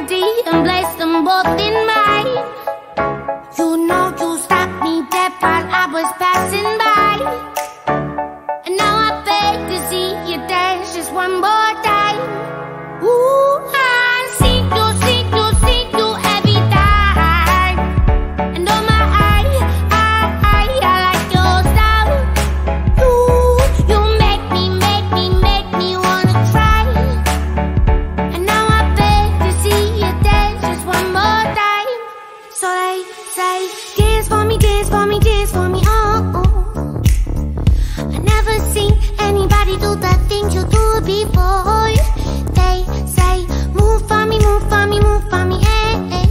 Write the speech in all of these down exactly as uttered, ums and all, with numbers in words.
body and place them both in mine. You know you stopped me dead while I was passing by, and now I beg to see you dance just one more time. Ooh, I see you, see you, see you every time. And oh my, I, I, I, I like your style. You, you make me, make me, make me wanna cry. And now I beg to see you dance just one more time. So they say, dance for me, dance for me, dance for me, oh, oh. I never seen anybody do the things you do before. They say, move for me, move for me, move for me, eh, eh.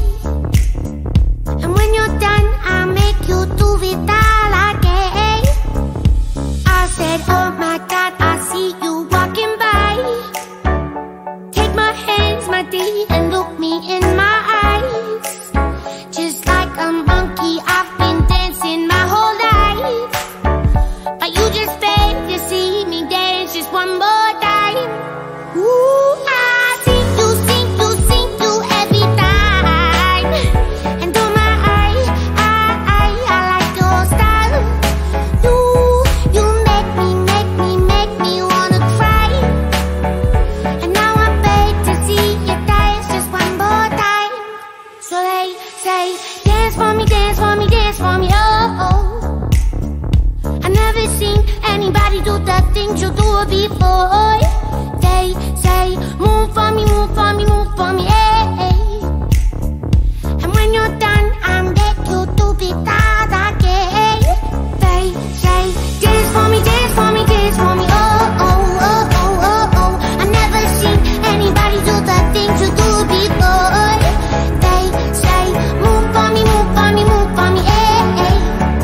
And when you're done, I'll make you do it all again. I said, oh my God, I see you walking by. Take my hands, my dear, and look me in my eyes. Just like a monkey, I've been dancing my whole life, but you just beg to see me dance just one more time. Ooh, I see you, see you, see you every time. And oh my, I, I, I, I like your style. You, you make me, make me, make me wanna cry. And now I beg to see you dance just one more time. So they say, dance for me, dance for me, dance for me, oh, oh. I never seen anybody do the things you do before. They say, move for me, move for me, move for me, eh, eh. And when you're done, I'll make you do it all again. They say, dance for me, dance for me, dance for me, oh, oh, oh, oh, oh, oh. I never seen anybody do the things you do before. They say, move for me, move for me, move for me, eh, eh.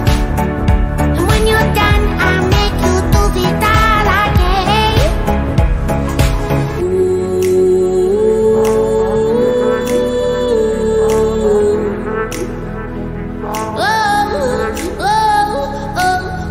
And when you're done, I'll make you do it all again. Oh, oh, oh.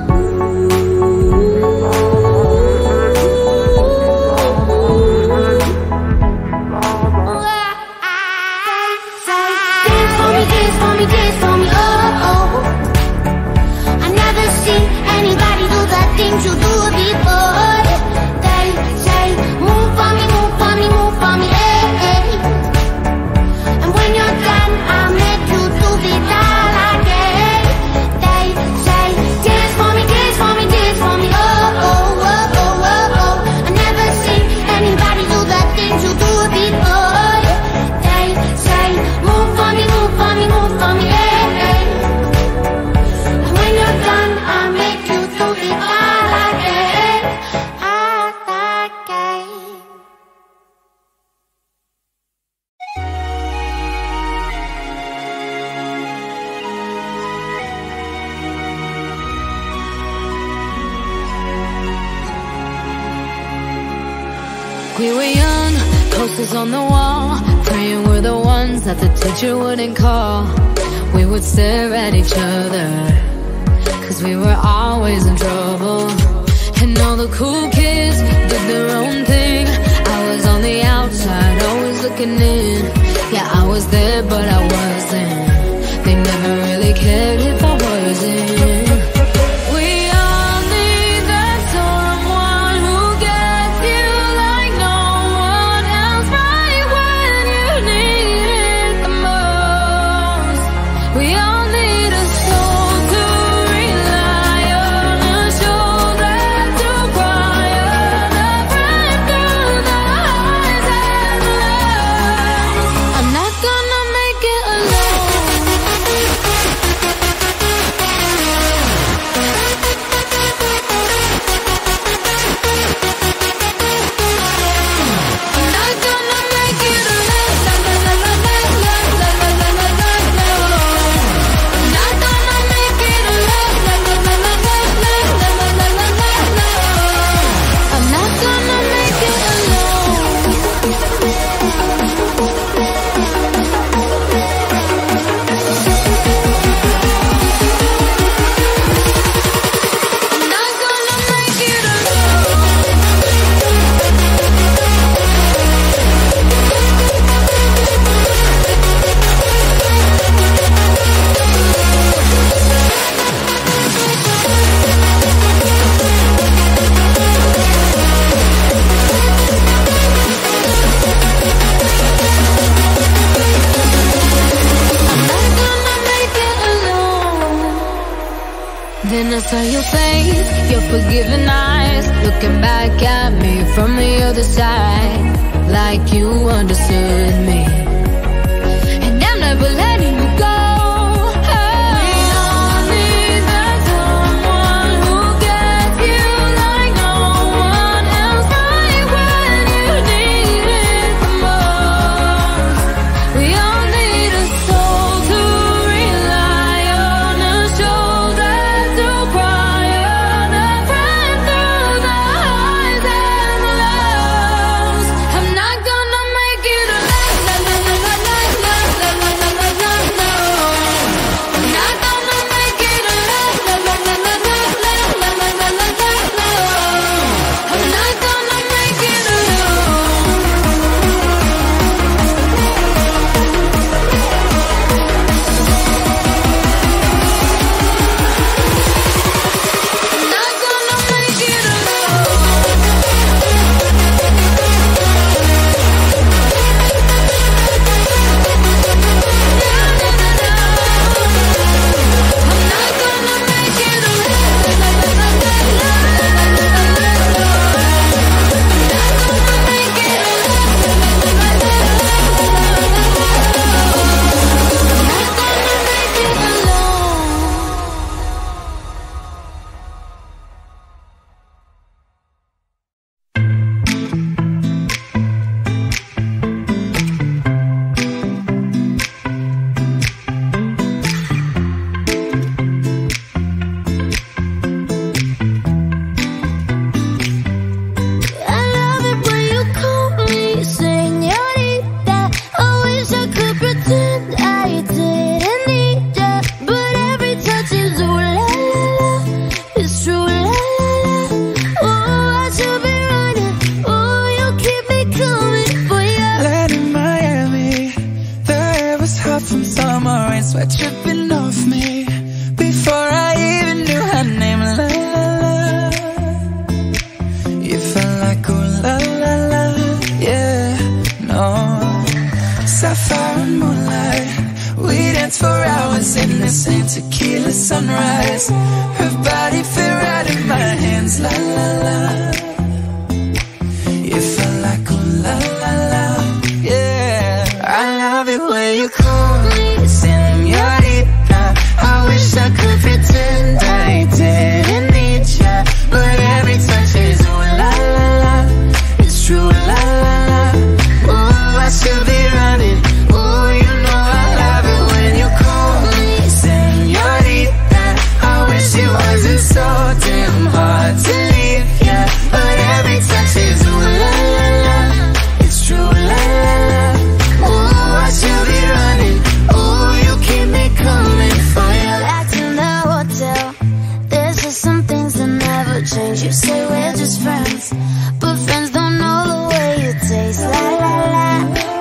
Dance for me, dance for me, dance for me, oh, oh. I never seen anybody do the things you do before. They say, move for me, move for me, move for me, eh, eh. And when you're done, I'll make you do it all again. They say, dance for me, dance for me, dance for me, oh, oh, oh, oh, oh, oh. I never seen anybody do the things you do before. They say, move for me, move for me, move for me, eh, eh. And when you're done, I'll make you do it all again, all again. We were young, posters on the wall, praying we're the ones that the teacher wouldn't call. We would stare at each other, cause we were always in trouble. And all the cool kids did their own thing. I was on the outside, always looking in. Yeah, I was there, but I wasn't. They never really cared if I wasn't. We all need that someone who gets you like no one else, right when you need it the most. We all need a soul to rely on, a shoulder to cry on, a friend through the highs and lows. I'm not gonna make it alone. I saw your face, your forgiving eyes, looking back at me from the other side, like you understood me. And I'm never letting you go. Sweat dripping off me before I even knew her name. La la la, you felt like ooh la la la, yeah, no. Sapphire and moonlight, we danced for hours in the same tequila sunrise. Her body fit right in my hands. La la la, you felt like ooh la la la, yeah. I love it when you call me señorita. I wish I could pretend I didn't need ya, but every touch is ooh la la la. It's true la la la. Ooh, I should be running. Ooh, you know I love it when you call me señorita. I wish it wasn't so damn hard to leave ya, but every touch is ooh la la la. It's true la la la. Ooh, I should be running. Ooh, you keep me coming for you. Back in the hotel, there's just some things that never change. You say we're just friends, but friends don't know the way you taste. La la la.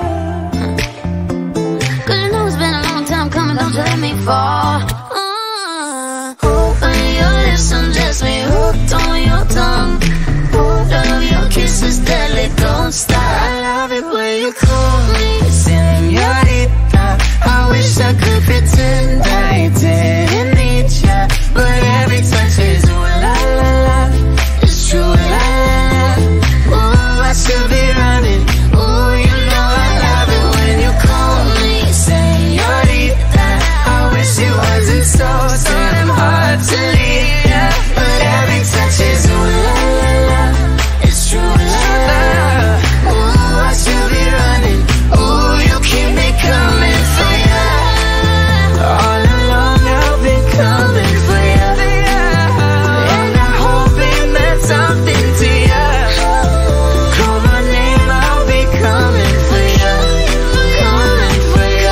Cause you know it's been a long time coming, don't you let me fall. uh, On your lips undress me, hooked on your tongue. Love your kisses deadly, don't stop. I love it when you call me señorita. I wish I could pretend I didn't need ya, but every touch is ooh la la la. It's true la la la. Ooh, I should be running. Ooh, you know I love it when you call me señorita. I wish it wasn't so damn hard to leave ya, but every touch is ooh la la la. It's true la la la. Ooh, I should be running. Ooh, you keep me coming for ya. All along I've been coming for ya, and I hope it meant something to ya. Call my name, I'll be coming for ya, coming for ya.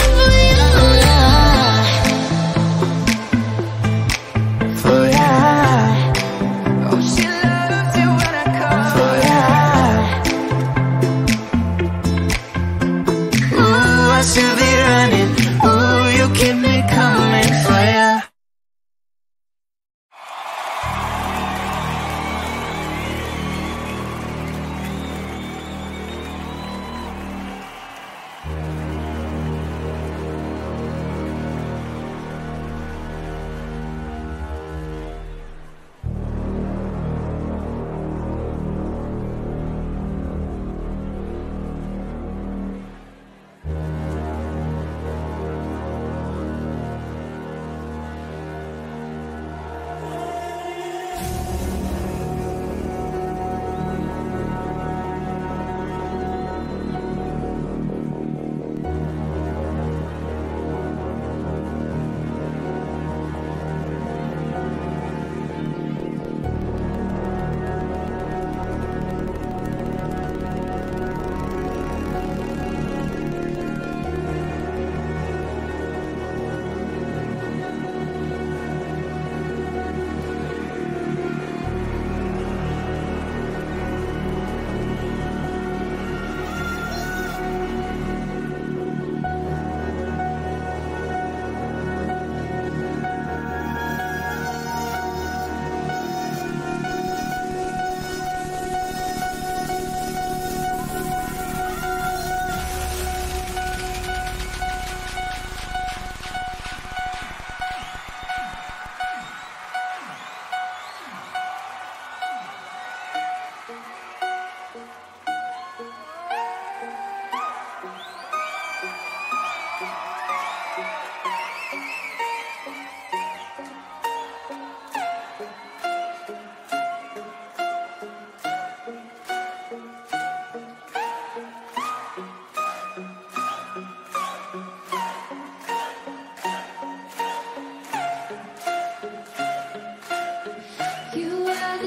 For ya. Oh, she loves it when I call for ya. Ooh, I should be running. Ooh, you keep me coming for ya.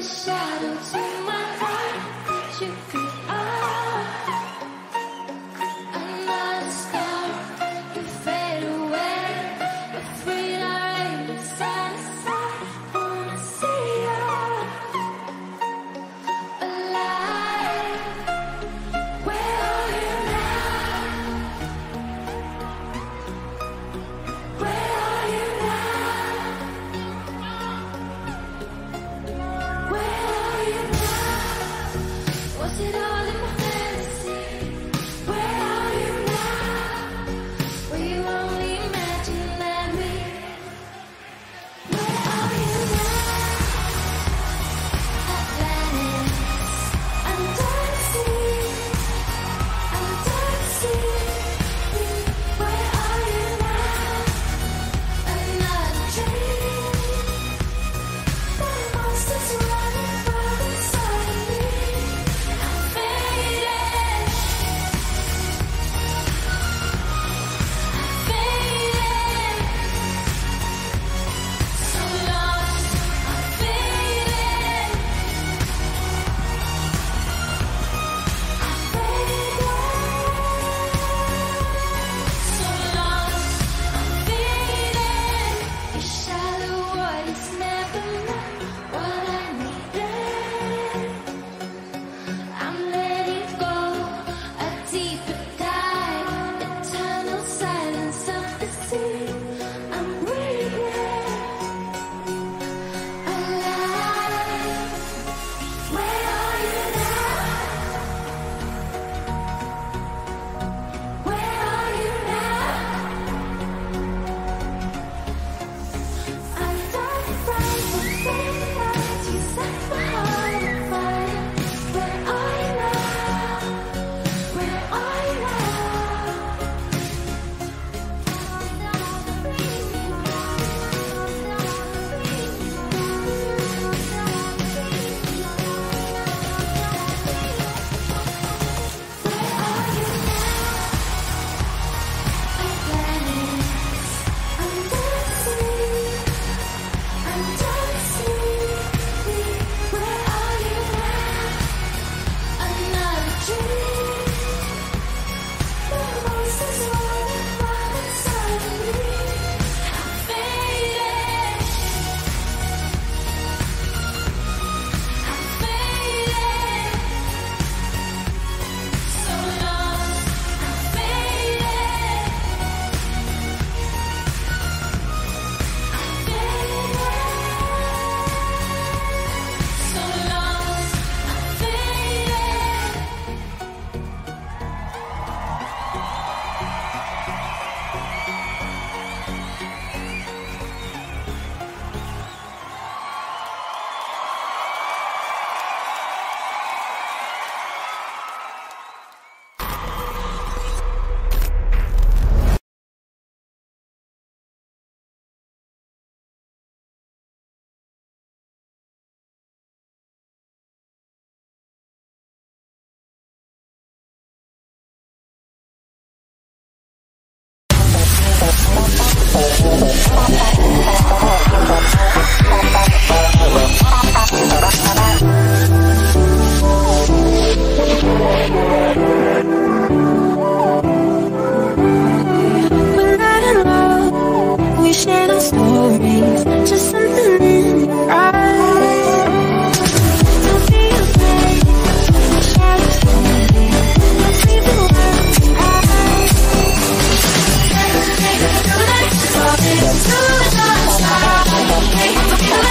shadow to my heart. You could are another star. You fade away, afraid I ain't satisfied. Wanna see you alive. Where are you now? Where are you now? Where are you now? Was it all in my fantasy? Where are you now? Were you only imagining me? Where are you now? Atlantis, I'm dying to see. I'm dying to see. Where are you now? Another dream. The monsters running from inside of me. I'm faded. I'm faded. So lost. I'm faded. I'm faded. So lost. I'm faded. Your shallow waters never know what I needed. I'm letting go, a deeper dive, eternal silence of the sea. I'm breathing alive. Where are you now? Where are you now? I'm dying from the same night you set my heart on fire. Where are you now? Where are you Where are you now? Atlantis, I'm dying to see. I'm dying to see. Where are you now? Another dream. The monsters running from inside of me. I'm faded. I'm faded. So lost. I'm faded. I'm faded. So lost. I'm faded. We're not in love. We share no stories. Just something in your eyes. Don't be afraid. The shadows slowly. Let's leave the world behind. Take a few nights to fall into the sunshine. Take a few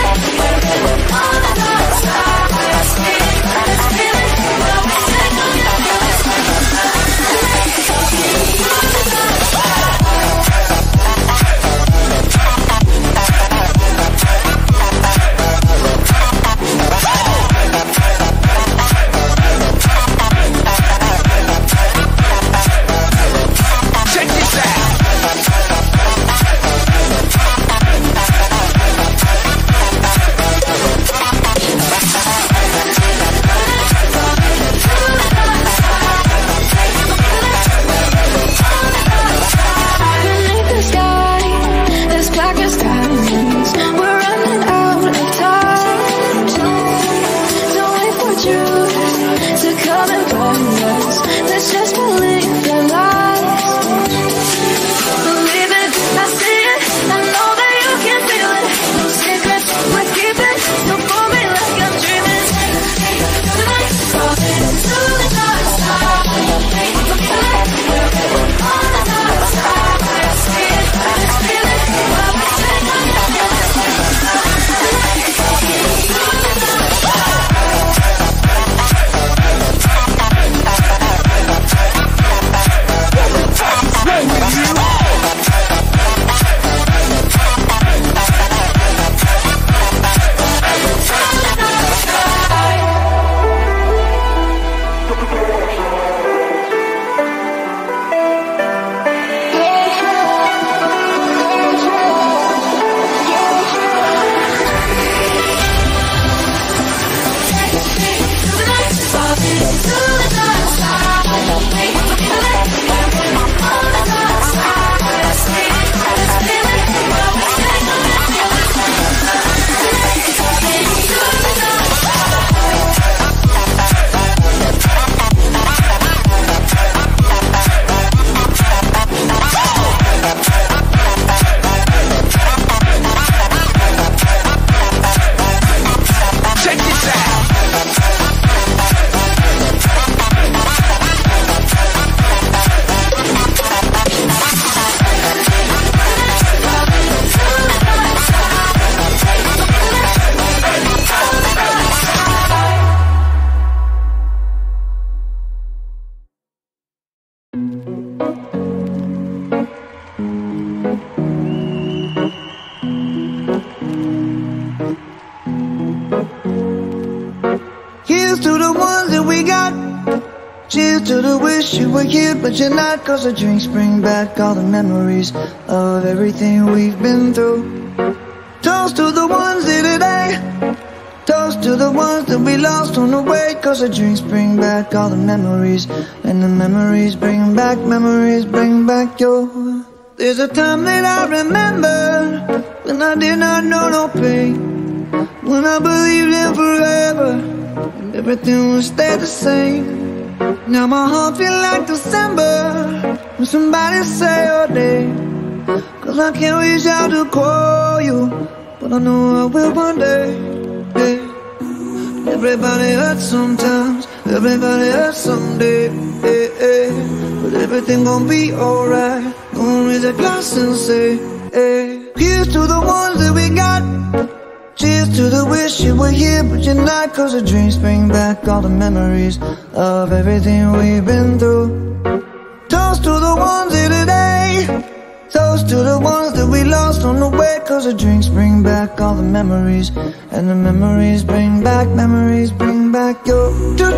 to the wish you were here, but you're not. Cause the drinks bring back all the memories of everything we've been through. Toast to the ones here today. Toast to the ones that we lost on the way. Cause the drinks bring back all the memories, and the memories bring back, memories bring back your. There's a time that I remember when I did not know no pain, when I believed in forever and everything would stay the same. Now my heart feel like December when somebody say your name. Cause I can't reach out to call you, but I know I will one day. Hey. Everybody hurts sometimes, everybody hurts someday. Hey, hey. But everything gon' be alright. Gonna raise a glass and say, hey. Here's to the ones that we got. Cheers to the wish you were here, but you're not. Cause the dreams bring back all the memories of everything we've been through. Toast to the ones here today. Toast to the ones that we lost on the way. Cause the drinks bring back all the memories, and the memories bring back, memories bring back your.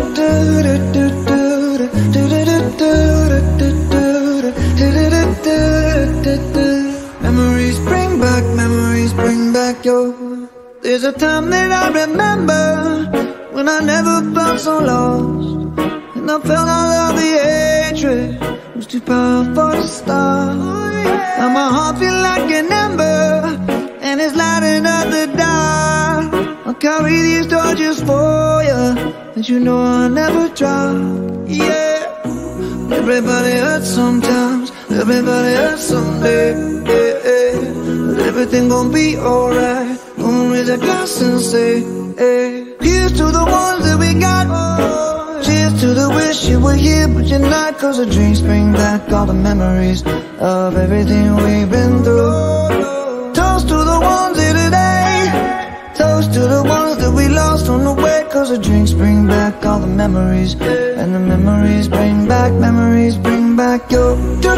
Memories bring back, memories bring back your. There's a time that I remember when I never felt so lost, and I felt all of the hatred was too powerful to stop. Now my heart feel like an ember, and it's lighting up the dark. I'll carry these torches for you, and you know I'll never drop. Yeah. Everybody hurts sometimes, everybody hurts someday. Yeah, yeah. But everything gon' be alright. Gonna raise a glass and say, hey. Here's to the ones that we got. Cheers to the wish you were here, but you're not. Cause the drinks bring back all the memories of everything we've been through. Toast to the ones here today. Toast to the ones that we lost on the way. Cause the drinks bring back all the memories, and the memories bring back, memories bring back your.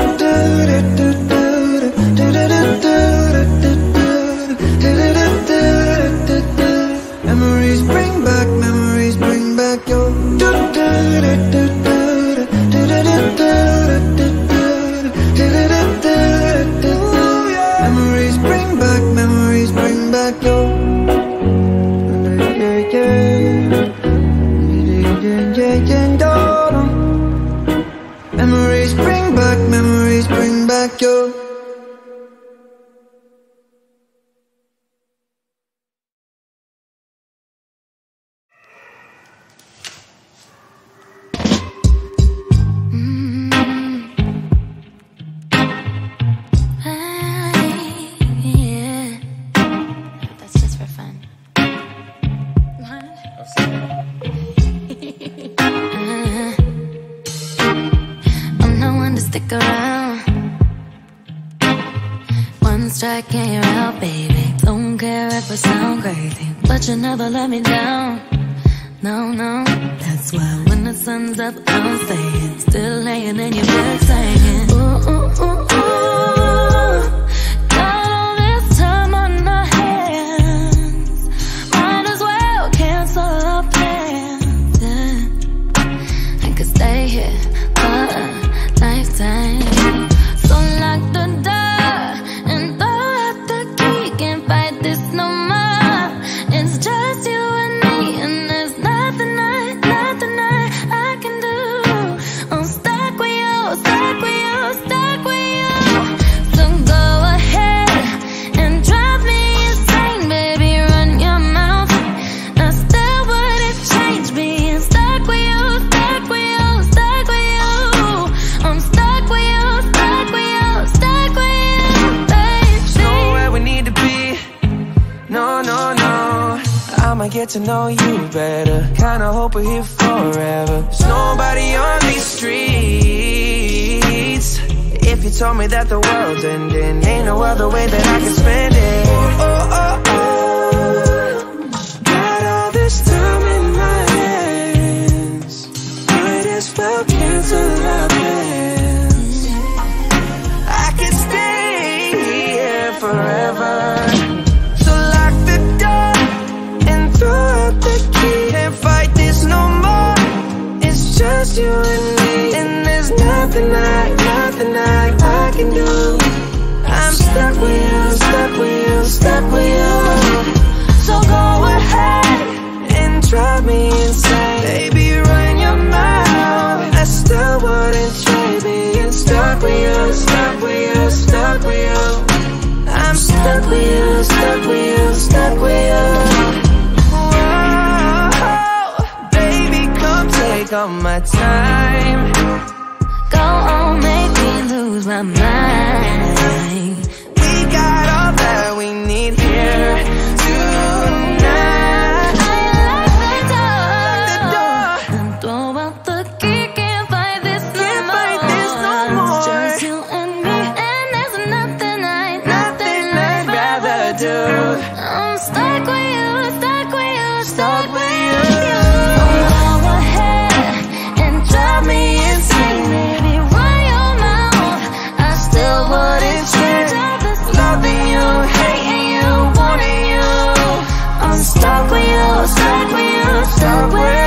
Memories bring back, memories bring back your. Memories bring back, memories bring back your. Memories bring back, memories bring back your. Strike and you're out, baby. Don't care if I sound crazy, but you never let me down. No, no. That's why when the sun's up, I'm staying, still laying in your bed singing. Ooh, ooh, ooh, ooh. Got all this time on our hands, might as well cancel our plans. Yeah. I could stay here for a lifetime. So lock the door. Get to know you better. Kinda hope we're here forever. There's nobody on these streets. If you told me that the world's ending, ain't no other way that I can spend it. Oh, oh, oh, oh. Got all this time in my hands, might as well cancel our plans. I could stay here forever. Throw out the key, can't fight this no more. It's just you and me. can do. I'm stuck with you, stuck with you, stuck with you. So go ahead and drive me insane. Baby, run your mouth. I still wouldn't trade being stuck with you, stuck with you, stuck with you. I'm stuck with you, stuck with you, stuck with you. Whoa, baby, come take all my time. Go on, make me lose my mind. We got all that we need here tonight. I lock the door, and throw out the key. Can't fight this no Can't more. fight this no more. It's just you and me, and there's nothing I, Nothing I'd rather do. I'm stuck with you, stuck with you, stuck with you. Go ahead and drive me insane, baby. Run your mouth. I still wouldn't change all this loving you, hating you, wanting you. I'm stuck with you, stuck with you, stuck with you.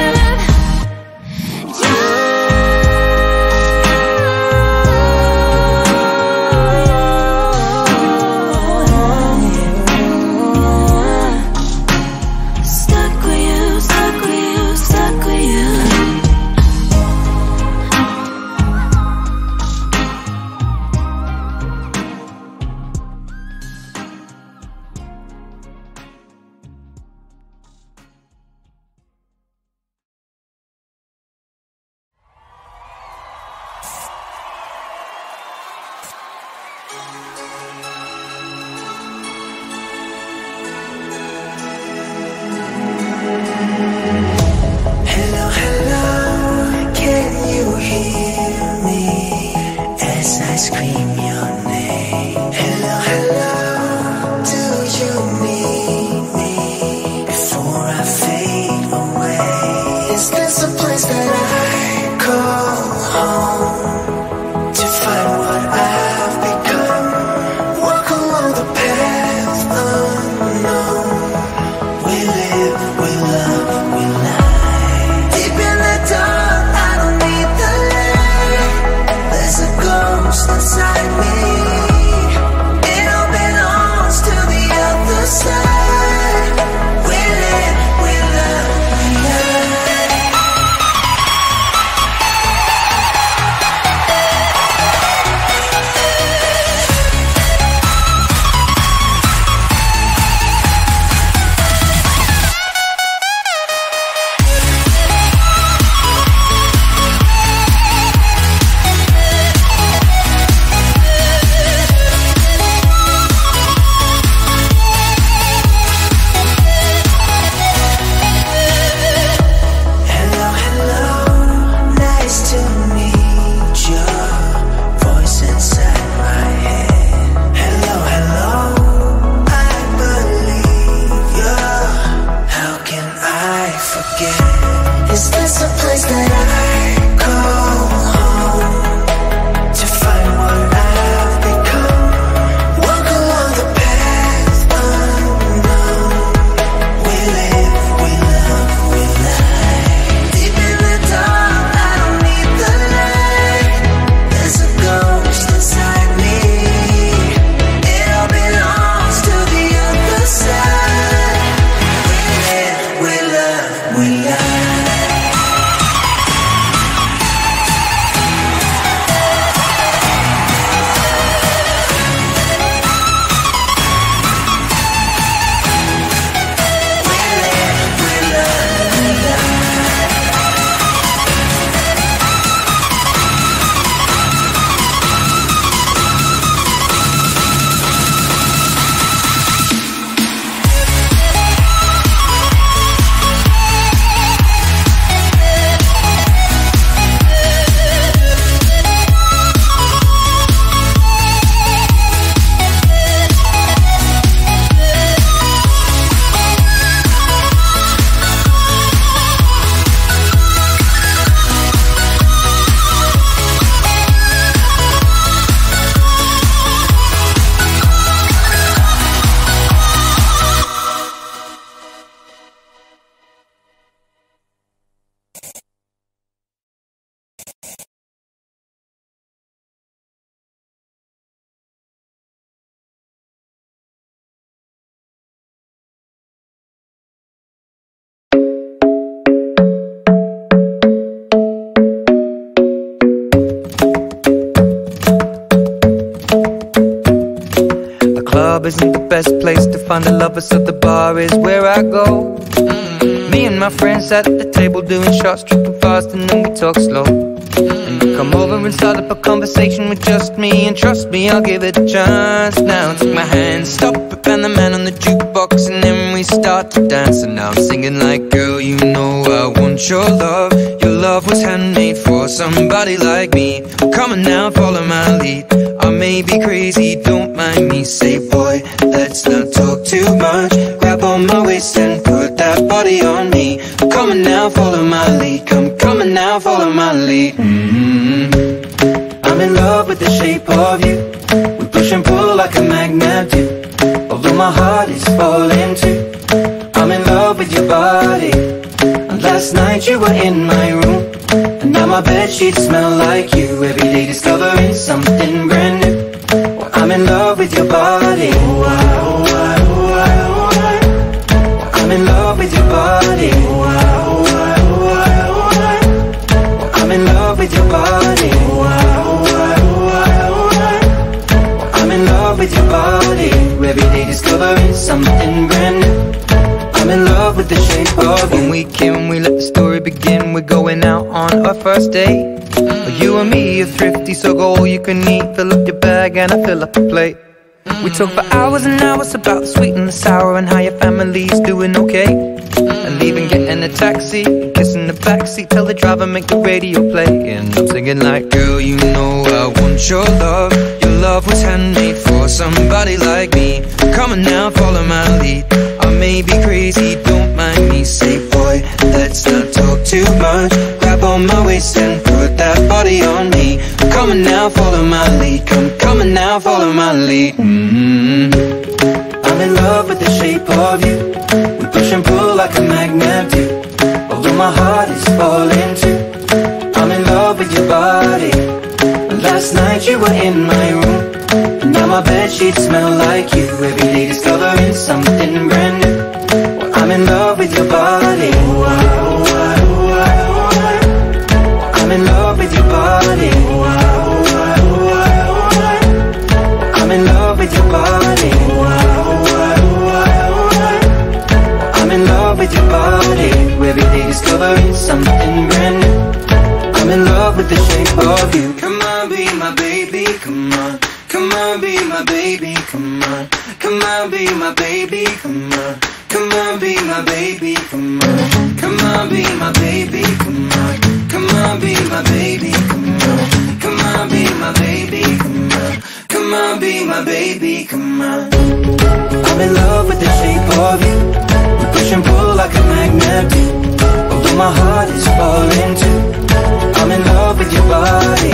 Stuck with you, stuck with you, stuck with you. Hello, hello, can you hear me as I scream your name? Hello, hello, do you need me before I fade away? Is this a place that I call home to find what I've become? Walk along the path unknown. We live, we love, we lie. Deep in the dark, I don't need the light. There's a ghost inside me. club isn't the best place to find a lover, so the bar is where I go. mm. Me and my friends at the table doing shots, tripping fast, and then we talk slow. And you come over and start up a conversation with just me, and trust me, I'll give it a chance. Now take my hand, stop it, and the man on the jukebox, and then we start to dance. And now I'm singing like, girl, you know I want your love. Your love was handmade for somebody like me. Come on now, follow my lead. I may be crazy, don't mind me. Say, boy, let's not talk too much. Grab on my waist and put that body on me. Come on now, follow my lead. Come, come on now, follow my lead. mm-hmm. I'm in love with the shape of you. We push and pull like a magnet do. Although my heart is falling too, I'm in love with your body. And last night you were in my room, and now my bedsheets smell like you. Every day discovering something brand new. Well, I'm in love with your body. Oh, I, oh, I, oh, I, oh, I. Well, I'm in love with your body. Oh, I, oh, I, oh, I, oh, I. Well, I'm in love with your body. Oh, I, oh, I, oh, I, oh, I. Well, I'm in love with your body. Every day discovering something brand new. I'm in love with the shape of you. When we came, we let the story begin. We're going out on our first date. mm. You and me are thrifty, so go all you can eat. Fill up your bag and I fill up the plate. mm. We talk for hours and hours about the sweet and the sour, and how your family's doing okay. mm. And leaving, getting a taxi, kissing the backseat, tell the driver make the radio play. And I'm singing like, girl, you know I want your love. Your love was handmade for somebody like me. Come on now, follow my lead. I may be crazy, don't mind me. Say, boy, let's not talk too much. Grab on my waist and put that body on me. Come on now, follow my lead. Come, come on now, follow my lead. mm-hmm. I'm in love with the shape of you. We push and pull like a magnet do. Although my heart is falling too, I'm in love with your body. Last night you were in my room, and now my bedsheets smell like you. Every day discovering something brand new. Well, I'm in love with your body. Oh, I, oh, I, oh, I, oh, I. Well, I'm in love with your body. Oh, I, oh, I, oh, I, oh, I. Well, I'm in love with your body. Oh, I, oh, I, oh, I, oh, I. Well, I'm in love with your body. Every day discovering something brand new. I'm in love with the shape of you. Come on, be my baby, come on. Come on, be my baby, come on. Come on, be my baby, come on. Come on, be my baby, come on. Come on, be my baby, come on. Come on, be my baby, come on. Come on, be my baby, come on. Come on, be my baby, come on. I'm in love with the shape of you. We push and pull like a magnet do. Although my heart is falling too, I'm in love with your body.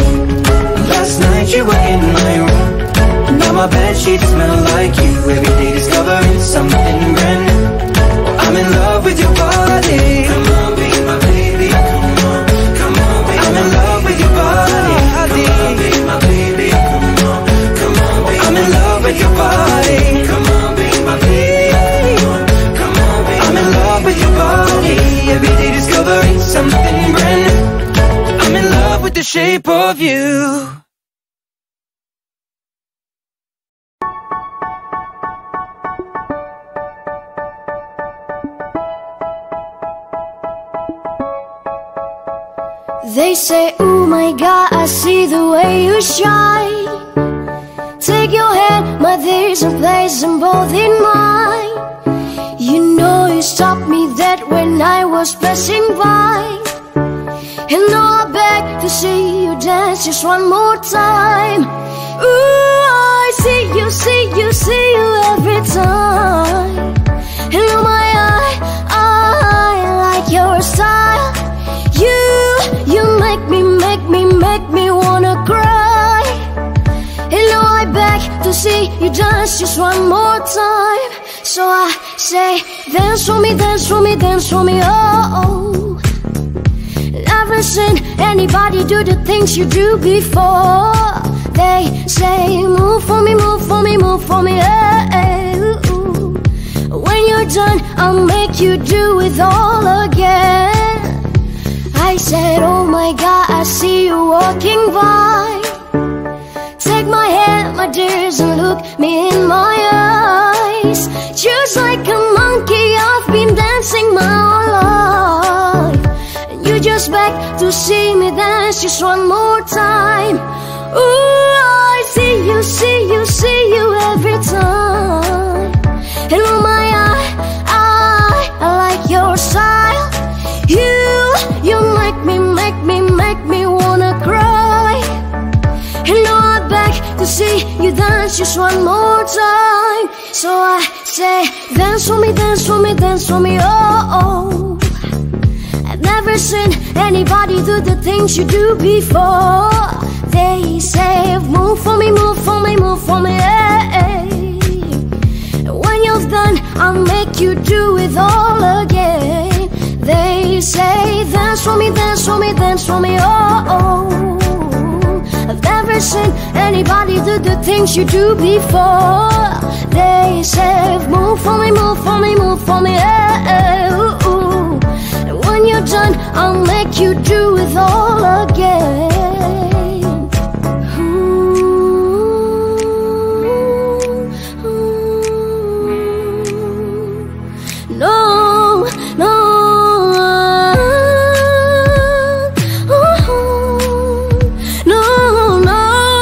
Last night you were in my room, now my bedsheets smell like you. Every day discovering something brand new. Well, I'm in love with your body. Come on, be my baby, come on. Come on, be I'm in love with your body. Come on, be my baby, come on. Come on, be I'm in love with your body. Come on, be my baby, come on. Come on, be I'm in love with your body. Every day discovering something brand new. I'm in love with the shape of you. They say, oh my God, I see the way you shine. Take your hand, my there's a place and both in mine. You know you stopped me dead when I was passing by. And now I beg to see you dance just one more time. Ooh, I see you, see you, see you every time. And oh my, I, I like your style. You, you make me, make me, make me wanna cry. And now I beg to see you dance just one more time. So I say, dance for me, dance for me, dance for me, oh. Never seen anybody do the things you do before. They say, move for me, move for me, move for me, hey, ooh. When you're done, I'll make you do it all again. I said, oh my God, I see you walking by. Take my hand, my dears, and look me in my eyes. eyes. Just like a monkey, I've been dancing my whole life, and you just beg to see me dance just one more time. Ooh, I see you, see you, see you every time. And oh my, I, I, I like your style. You, you make me, make me, make me wanna cry. And now I beg to see you dance just one more time. So I say, dance for me, dance for me, dance for me, oh, oh. I've never seen anybody do the things you do before. They say, move for me, move for me, move for me, hey. And when you're done, I'll make you do it all again. They say, dance for me, dance for me, dance for me, oh, oh. I've never seen anybody do the things you do before. They say, move for me, move for me, move for me, hey, ooh, ooh. And when you're done, I'll make you do it all again. No, no, no, no,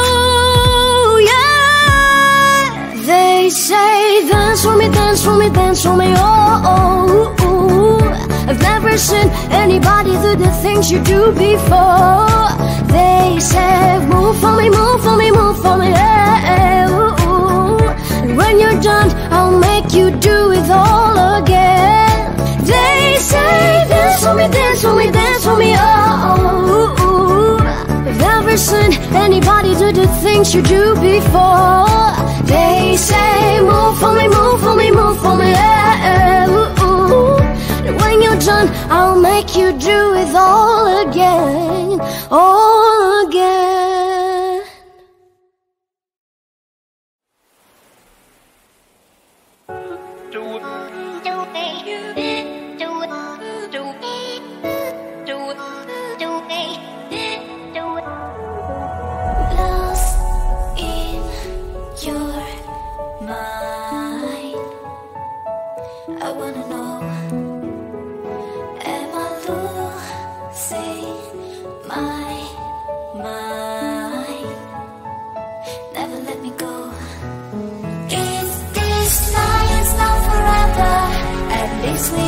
yeah. They say, dance for me, dance for me, dance for me, oh, oh, oh. I've never seen anybody do the things you do before. They say, move for me, move for me, move for me, hey, ooh, ooh. And when you're done, I'll make you do it all again. They say, dance for me, dance for me, dance for me, oh, oh, oh. I've never seen anybody do the things you do before. They say, move for me, move for me, move for me, yeah, ooh, ooh. And when you're done, I'll make you do it all again, all again. Lost in your mind, I wanna know, am I losing my mind? Never let me go. Is this science not forever? At least we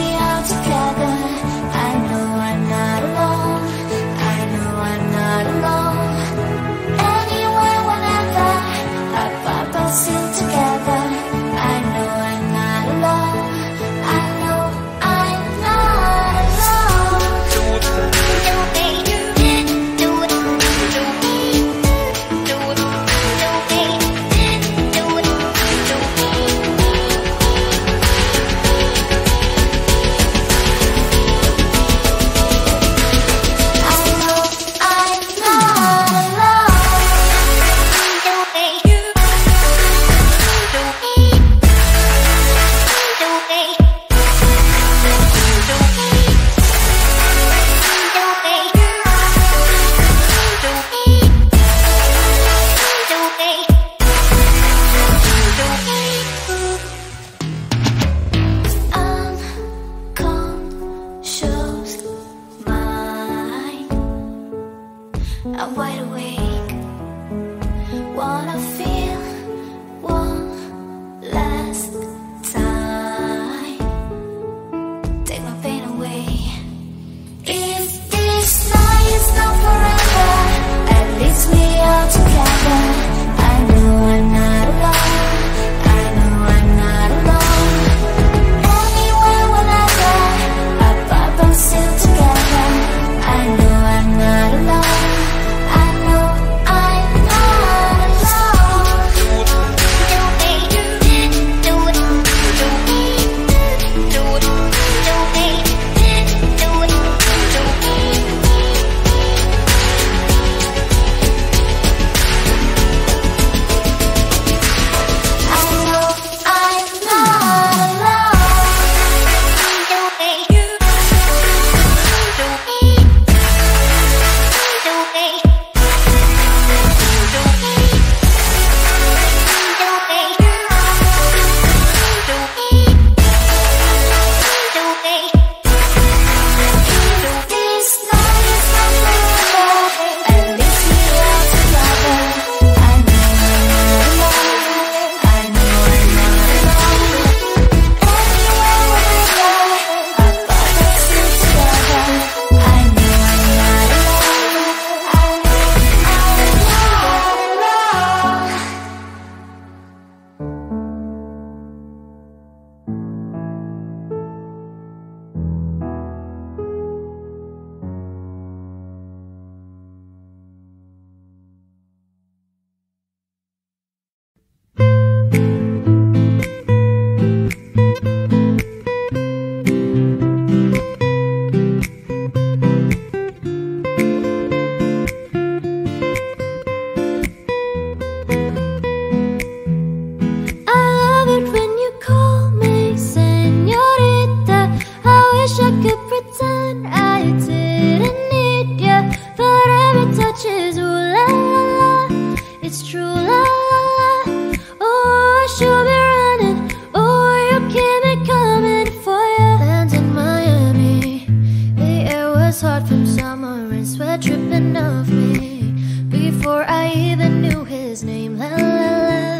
la la.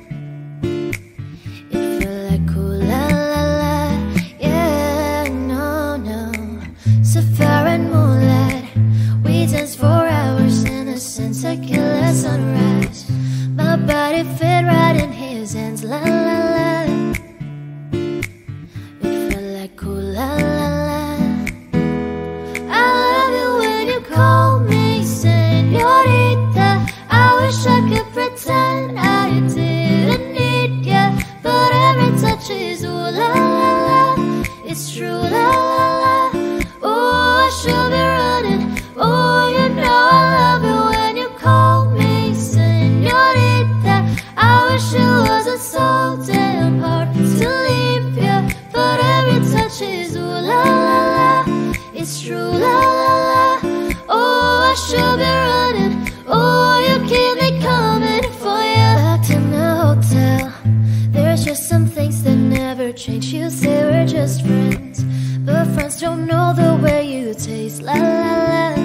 It felt like ooh la la la, yeah, no, no. Sapphire and moonlight, we danced for hours in a sense-killer sunrise. My body fit right in his hands, la la la. It felt like ooh la la la. I love you when you call me señorita. I wish I could pretend I didn't need ya, but every touch is ooh la la la. It's true, la la la. Oh, I should be running. Oh, you know I love you when you call me señorita. I wish it wasn't so damn hard to leave ya, but every touch is ooh la la la. It's true, la la la. Oh, I should be running. Oh, you keep me coming for ya. Back in the hotel, there's just some things that never change. You say we're just friends, but friends don't know the way you taste, la la la.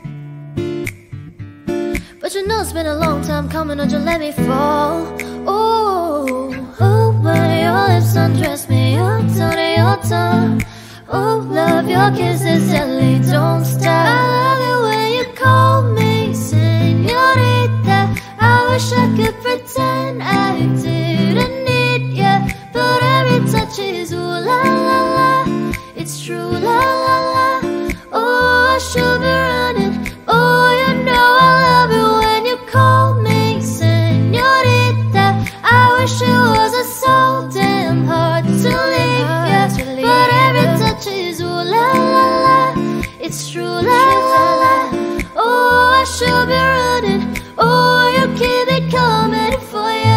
But you know it's been a long time coming, don't you let me fall. Oh, oh, but your lips undress me, your tongue, your tongue. Oh, love, your kisses deadly, don't stop. I love you when you call me señorita. I wish I could pretend I didn't need ya, but every touch is ooh la la la. It's true, la la la. Oh, I should be running. Oh, you know I love you when you call me señorita. I wish it wasn't so damn hard to leave ya, but every touch is ooh la la la. It's true, la la la. Oh, I should be running. Oh, you keep it coming for ya.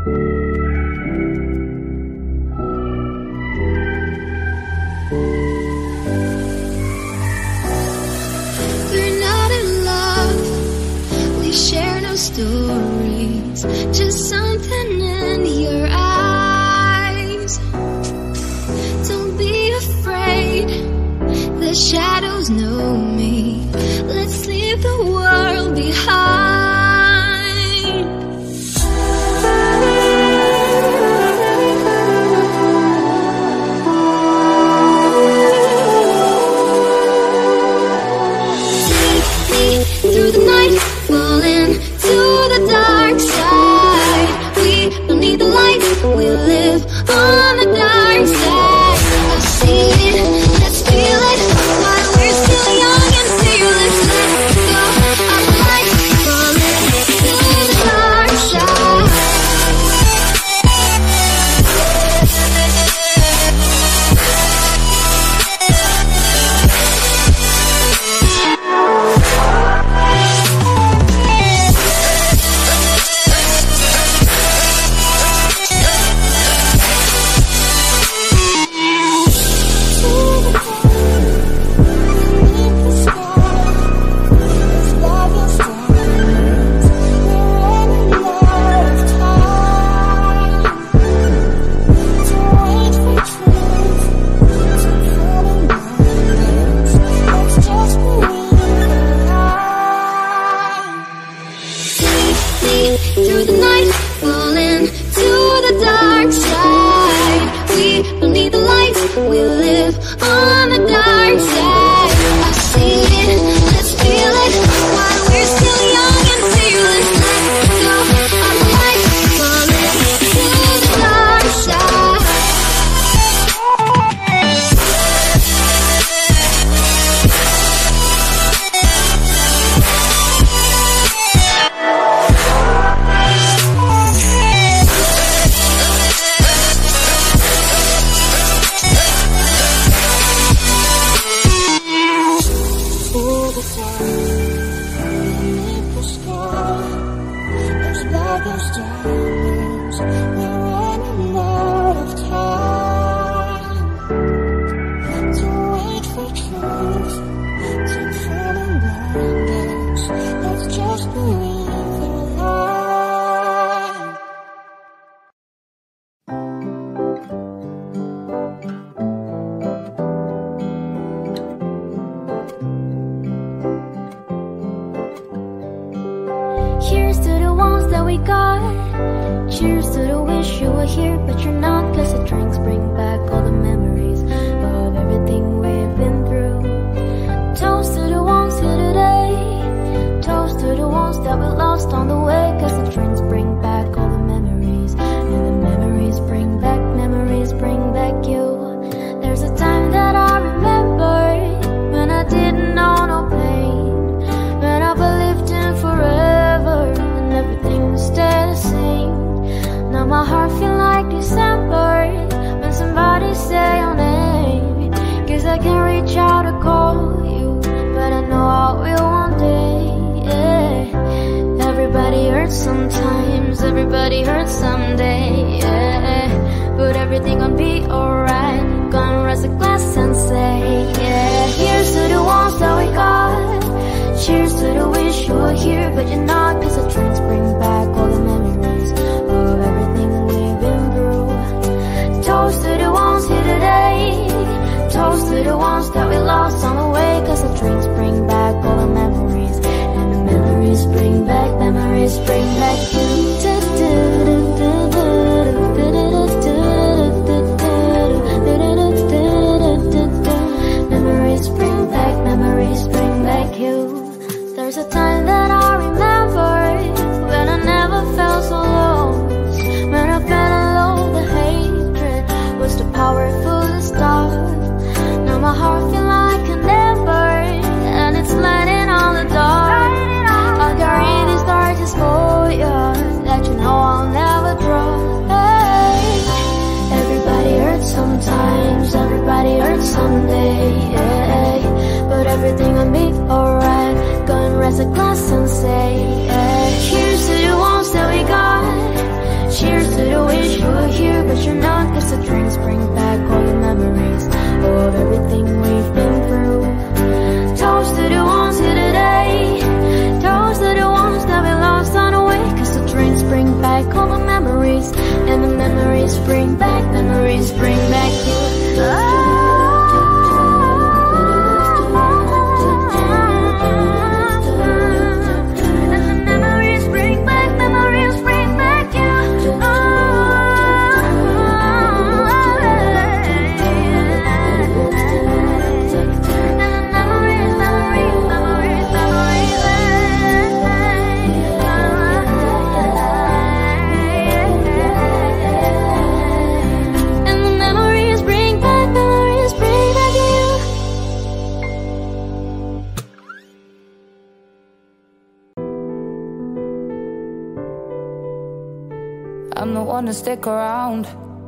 We're not in love, we share no stories, just something in your eyes. Don't be afraid, the shadows know me. Let's leave the world behind. Take me through the night, falling to the dark side. We don't need the light, we live on the dark side. I see it, let's feel it, while we're still young and fearless. Let's go, I'm like falling to the dark side. Through the night, falling to the dark side. We don't need the lights, we live on the dark side. I see it, let's feel it, while we're still young and fearless. Let's go, I'm like falling to the dark side. Cheers to the ones that we got. Cheers to the wish you were here, but you're not. Cause the drinks bring back all the memories of everything we've been through. Toast to the ones here today. Toast to the ones that we lost on the way. Cause the drinks bring back all the memories, and the memories bring back, memories bring back you. There's a time that I remember when I didn't know no pain, when I believed in forever and everything would stay the same. Now my heart feel like December when somebody say your name. Guess I can't reach out to call you, but I know I will one day. Yeah. Everybody hurts sometimes, everybody hurts someday. Yeah. But everything gon' be alright. Gonna raise a glass and say, yeah. Here's to the ones that we got. Cheers to the wish you were here, but you're not. Cause the drinks bring back all the memories of everything we've been through. Toast to the ones here today. Toast to the ones that we lost on the way. Cause the drinks bring back all the memories, and the memories bring back, memories bring back you. Memories bring back, memories bring back you. There's a time that I remember when I never felt so lost, when I felt alone, the hatred was too powerful to stop. Now my heart feel like an ember, and it's lighting on the dark. I carry these torches for you. You're here, but you're not. Guess the drinks bring back all the memories of everything we've been through. Toast to the ones here today. Toast to the ones that we lost on the way. Cause the drinks bring back all the memories, and the memories bring back, memories bring back you. Oh. I'm the one to stick around.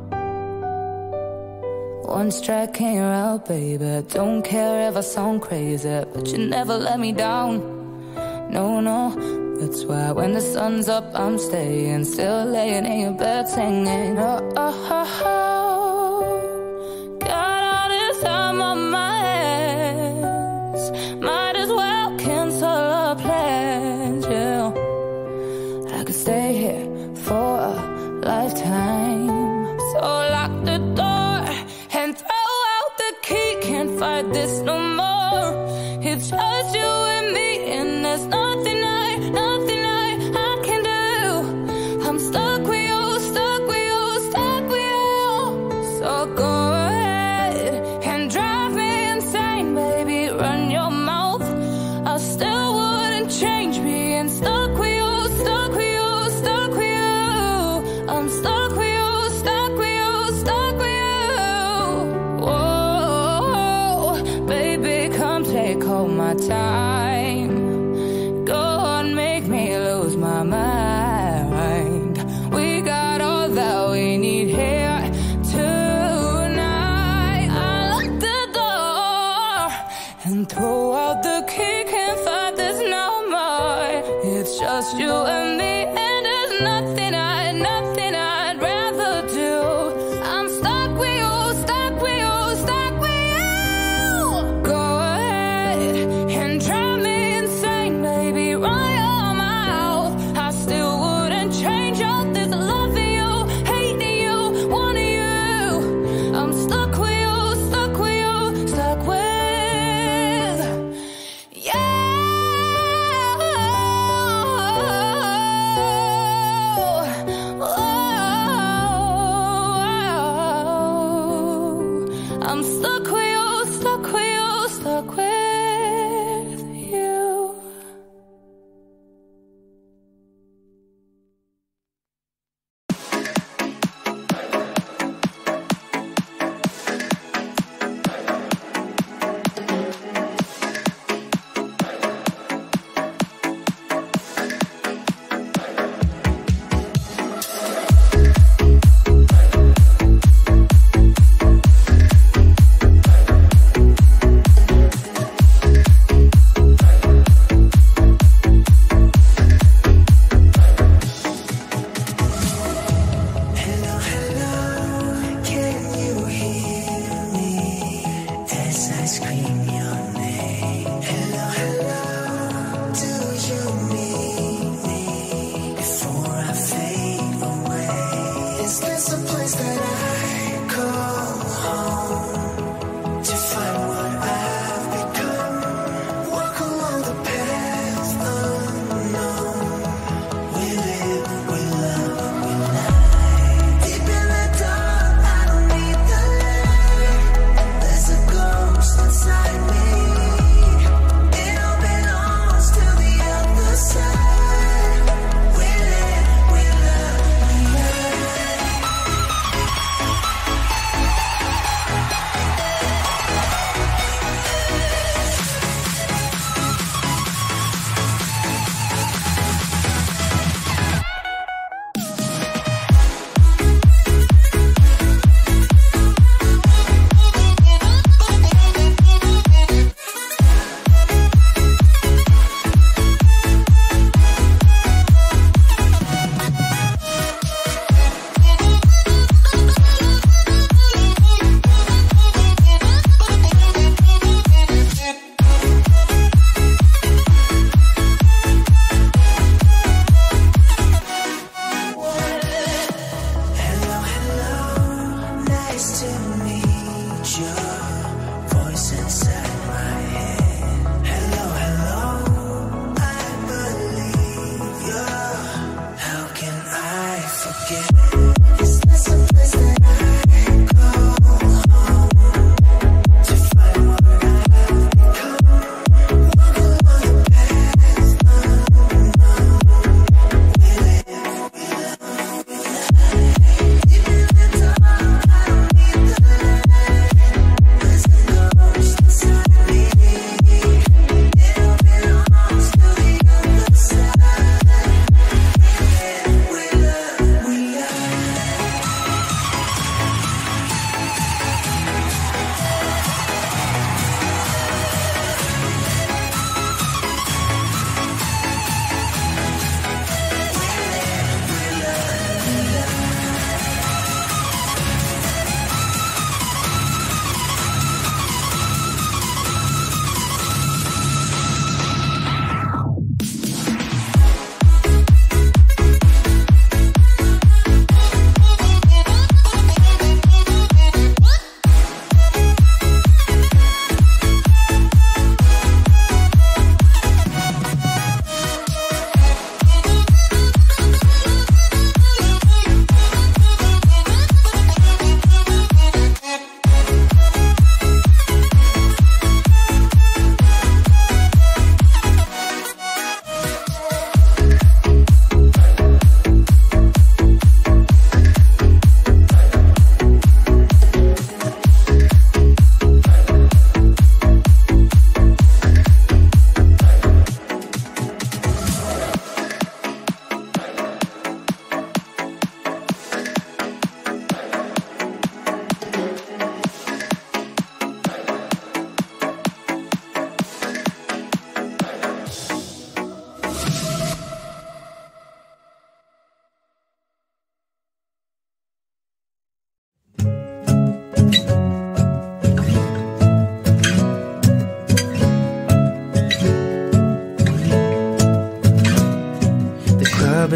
One strike and you're out, baby. Don't care if I sound crazy, but you never let me down. No, no, that's why when the sun's up I'm staying, still laying in your bed singing. Oh, oh, oh, oh. Got all this time on my hands, might as well cancel our plans, yeah. I could stay here for a lifetime. So lock the door and throw out the key. Can't fight this no more. It's just you and me, and there's nothing I, nothing I, I can do. I'm stuck with you, stuck with you, stuck with you. So go ahead and drive me insane, baby. Run your mouth, I still wouldn't change being stuck with you, stuck with you, stuck with you. I'm stuck with you, stuck with you, stuck with you. Whoa, baby, come take all my time. Go on, make me lose my mind. We got all that we need here tonight. I lock the door and throw out the key. Can't fight this no more. It's just you and me, and there's nothing I, nothing I'd rather do. I'm stuck with you, stuck with you, stuck with you. Go ahead and drive me insane, baby. Run your mouth, I still wouldn't change all this loving you, hating you, wanting you. I'm stuck with you, stuck with you, stuck with, yeah. I'm stuck with you, stuck with you, stuck with you.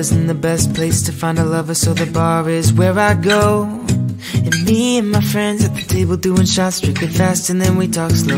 isn't the best place to find a lover, so the bar is where I go. And me and my friends at the table doing shots, drinking fast and then we talk slow.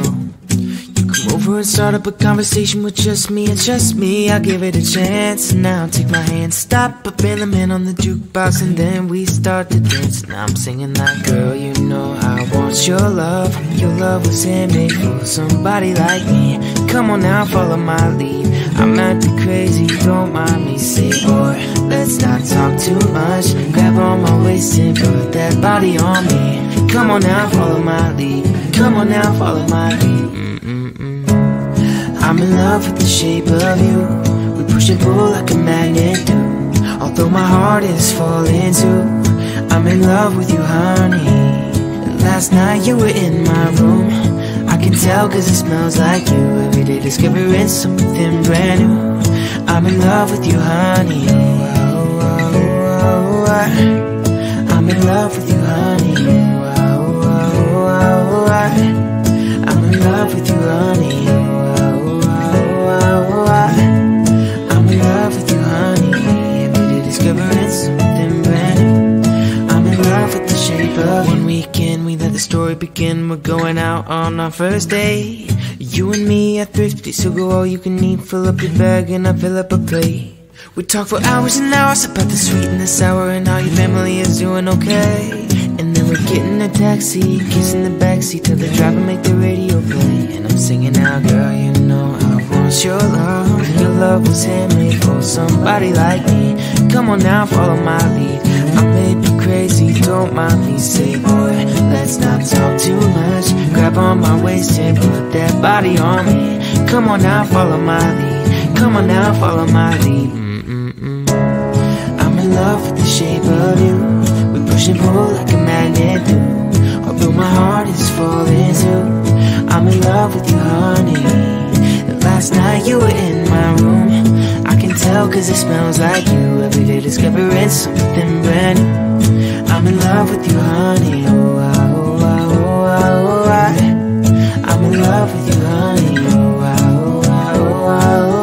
Come over and start up a conversation with just me and just me. I'll give it a chance. Now take my hand, stop up in the man on the jukebox, and then we start to dance. Now I'm singing like, girl, you know I want your love. Your love was handmade for somebody like me. Come on now, follow my lead. I might be crazy, don't mind me. Say, boy, let's not talk too much. Grab on my waist and put that body on me. Come on now, follow my lead. Come on now, follow my lead. Mm-mm-mm. I'm in love with the shape of you. We push and pull like a magnet do. Although my heart is falling too, I'm in love with you, honey. Last night you were in my room. I can tell cause it smells like you. Every day discovering something brand new. I'm in love with you, honey. Oh, oh, oh, oh. I'm in love with you, honey. Oh, oh, oh, oh. I'm in love with you, honey. Oh, oh, oh, oh. I'm in love with you, honey. Every day discovering something brand new. I'm in love with the shape of one weekend. We let the story begin. We're going out on our first date. You and me are thrifty, so go all you can eat. Fill up your bag and I fill up a plate. We talk for hours and hours about the sweet and the sour, and how your family is doing okay. And then we get in a taxi, kiss in the backseat, tell the driver make the radio play. And I'm singing out, girl, you know I want your love. Your love was handmade for somebody like me. Come on now, follow my lead. I may be crazy, don't mind me. Say, boy, let's not talk too much. Grab on my waist and put that body on me. Come on now, follow my lead. Come on now, follow my lead. Mm-mm-mm. I'm in love with the shape of you. We push and pull like a magnet do. Although my heart is falling too, I'm in love with you, honey. Last night you were in my room. I can tell cause it smells like you. Every day discovering something brand new. I'm in love with you, honey. Oh, oh, oh, oh, oh. I'm in love with you, honey. Oh, oh, oh, oh,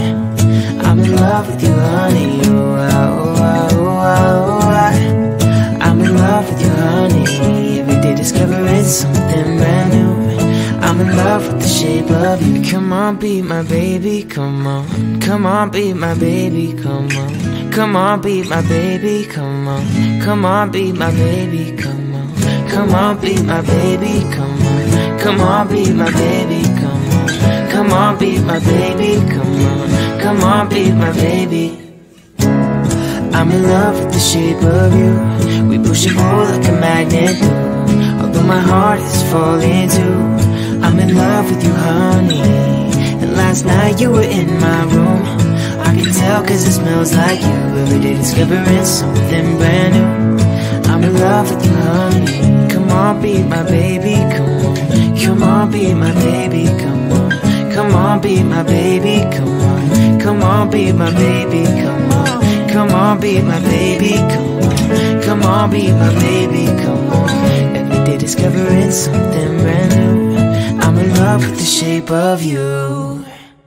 oh. I'm in love with you, honey. Oh, oh, oh, oh. I'm in love with you, honey. Every day discovering something brand new. I'm in love with the shape of you. Come on, be my baby, come on. Come on, be my baby, come on. Come on, be my baby, come on. Come on, be my baby, come on. Come on, be my baby, come on. Come on, be my baby, come on. Come on, be my baby, come on. Come on, be my baby. I'm in love with the shape of you. We push and pull like a magnet do. Although my heart is falling too, I'm in love with you, honey. And last night you were in my room. I can tell cause it smells like you. Every day discovering something brand new. I'm in love with you, honey. Come on, be my baby, come on. Come on, be my baby, come on. Come on, be my baby, come on. Come on, be my baby, come on. Come on, be my baby, come on. Come on, be my baby, come on. Every day discovering something brand new. I'm in love with the shape of you.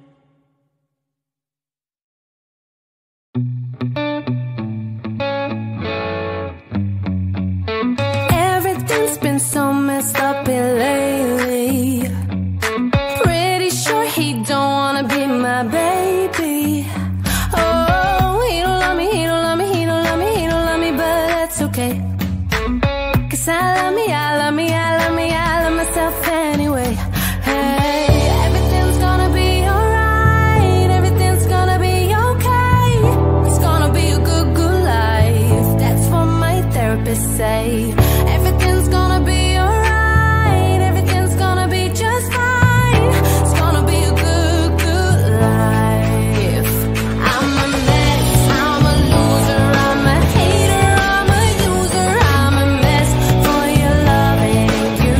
Everything's been so messed up here lately. Pretty sure he don't wanna be my baby. Oh, he don't love me, he don't love me, he don't love me, he don't love me, but that's okay. Cause I love me, I love me, I love me, I love myself anyway. Hey, everything's gonna be alright, everything's gonna be okay. It's gonna be a good, good life. That's what my therapist say. Everything's gonna be alright, everything's gonna be just fine. It's gonna be a good, good life. I'm a mess, I'm a loser, I'm a hater, I'm a user, I'm a mess for your loving you.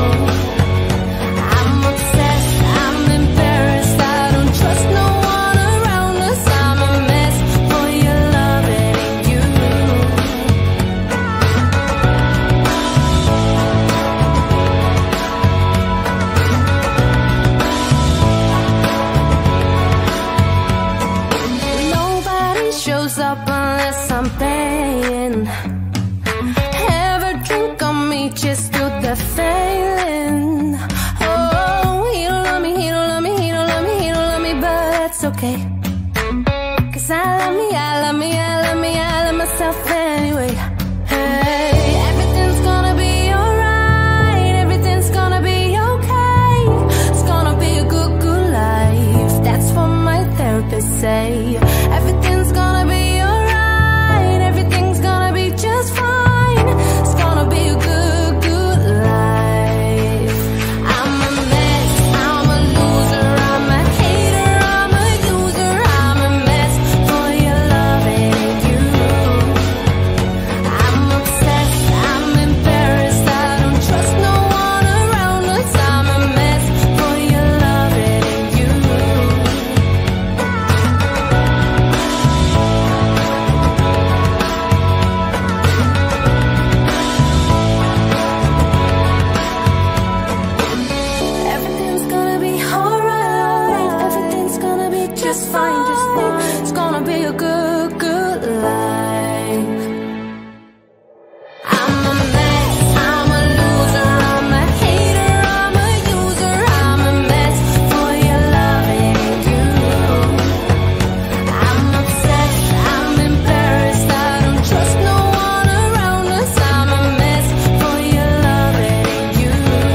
I'm obsessed, I'm embarrassed, I don't trust no one around us. I'm a mess for your loving you. reaches through the failing. Oh, he don't love me, he don't love me, he don't love me, he don't love me, but that's okay. Cause I love me, I love me, I love me, I love myself anyway. Hey, everything's gonna be alright, everything's gonna be okay. It's gonna be a good, good life. That's what my therapist say. Everything's gonna be alright, everything's gonna be just fine. It's gonna be a good, good life. I'm a mess, I'm a loser, I'm a hater, I'm a user, I'm a mess for your loving you. I'm obsessed, I'm embarrassed, I don't trust no one around us. I'm a mess for your loving you. Everything's gonna be alright, everything's gonna be just fine, just think it's gonna be a good, good life. I'm a mess, I'm a loser, I'm a hater, I'm a user, I'm a mess for your loving you. I'm obsessed, I'm embarrassed, I don't trust no one around us. I'm a mess for your loving you.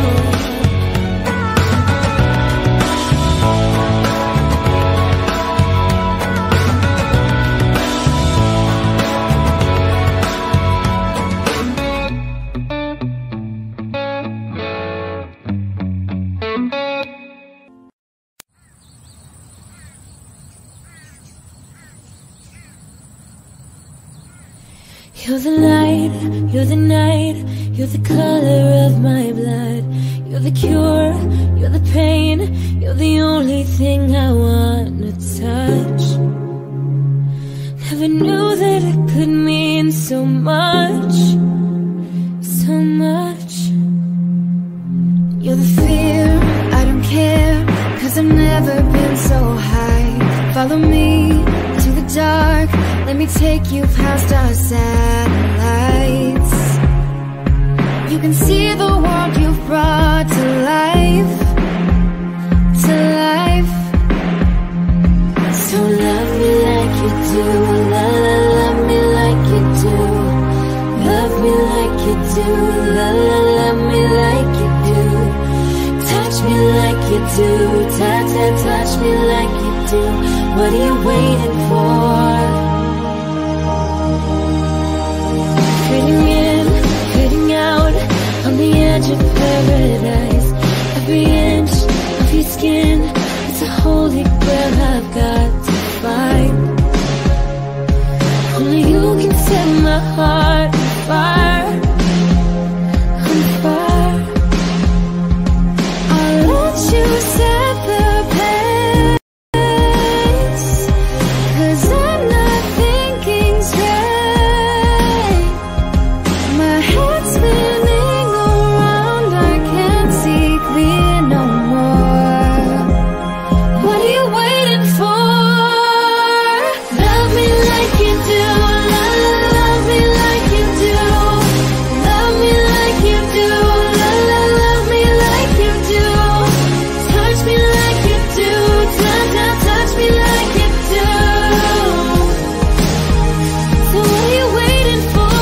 You're the light, you're the night, you're the color of my blood. You're the cure, you're the pain, you're the only thing I wanna touch. Never knew that it could mean so much, so much. You're the fear, I don't care, cause I've never been so high. Follow me to the dark, let me take you past our satellites. You can see the world you've brought to life, to life. So love me like you do, la la, love me like you do. Love me like you do, la la, love me like you do. Touch me like you do, touch, touch, touch me like you do. What are you waiting for? Fading in, fading out, on the edge of paradise. Every inch of your skin, it's a holy grail I've got to find. Only you can set my heart on fire, on fire. I'll let you set the pace, cause I'm not thinking straight. My head's spinning around, I can't see clear no more. What are you waiting for? Love me like you do, love, love me like you do. Love me like you do, love, love, love me like you do. Touch me like you do, touch, touch, touch me like you do. So what are you waiting for?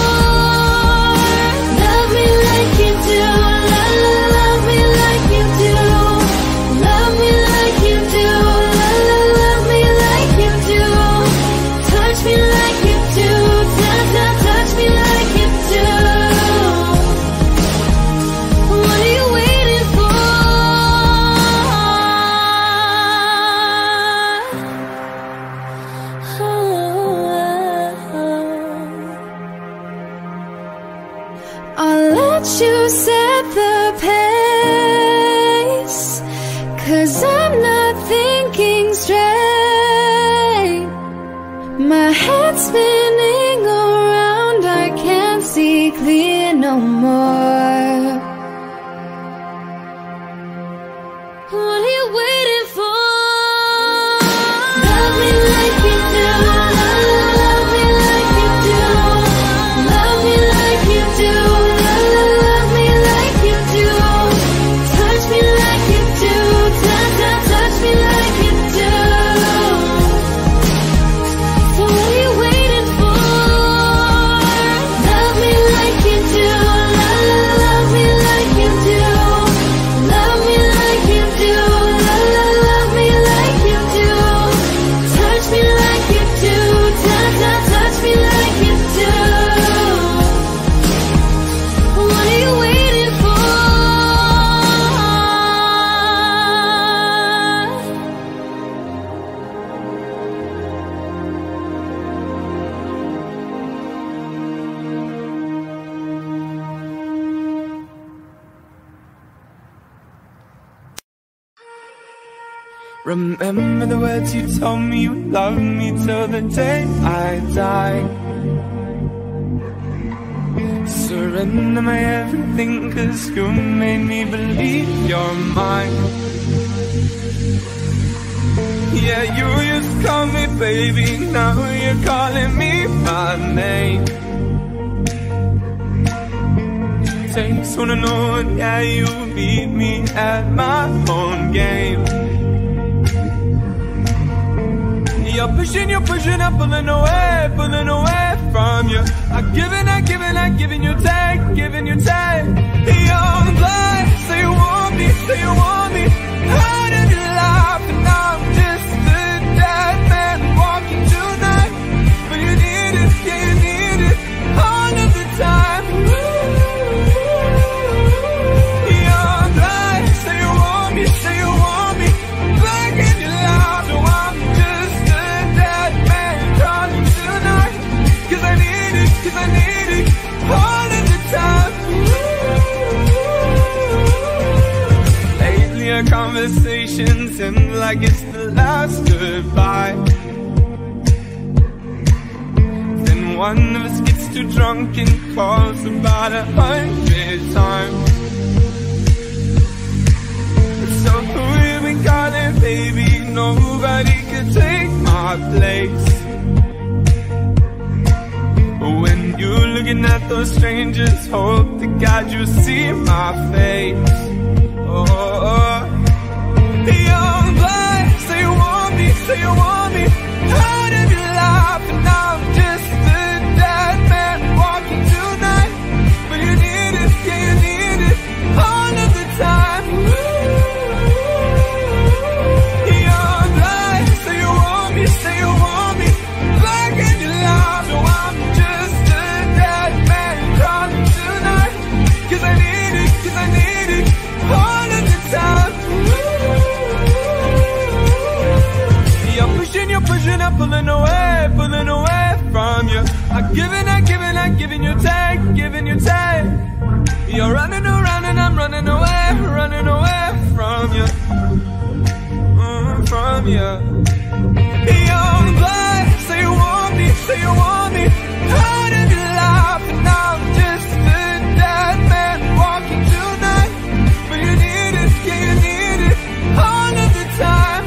Love me like you do, love, love me like you do. Love me like you do, love, love me like you do. Touch me like you do, touch, touch, touch me like you do. What are you waiting for? I'll let you set the pace, cause I'm not thinking straight. My head's spinning around, I can't see clear no more. What are you waiting for? Love me like you do, love, love me like you do. Love me like you do, love, love me Remember the words you told me, you love me till the day I die. Surrender my everything, cause you made me believe you're mine. Yeah, you used to call me baby, now you're calling me by name. Takes one to know, yeah, you beat me at my own game. You're pushing, you're pushing, I'm pulling away, pulling away from you. I'm giving, I'm giving, I'm giving you take, giving you take. Young blood, say you want me, say you want me. How did you laugh? And now I'm just a dead man walking tonight. But you need it, yeah, you need it all of the time. Young blood, say you want me, say you want me. Back in your life, so I'm just cause I need it, cause I need it all of the time. Lately our conversations seem like it's the last goodbye. Then one of us gets too drunk and calls about a hundred times. So who you been calling, baby? Nobody could take my place. When you're looking at those strangers, hope to God you see my face. Oh, oh. Young blood, say you want me, say you want me. How did you laugh? And now I'm just a dead man walking tonight. But you need it, yeah, you need it all of the time. Young blood, say you want me, say you want me. Back in your life, so I'm just cause I need it, cause I need it all of the time. You're pushing, you're pushing, I'm pulling away, pulling away from you. I'm giving, I'm giving, I'm giving you take, giving you take. You're running around and I'm running away, running away from you, mm, from you. Young blood, say you want me, say you want me. How did you laugh? And now I'm just a dead man walking tonight. But you need it, yeah, you need it all of the time.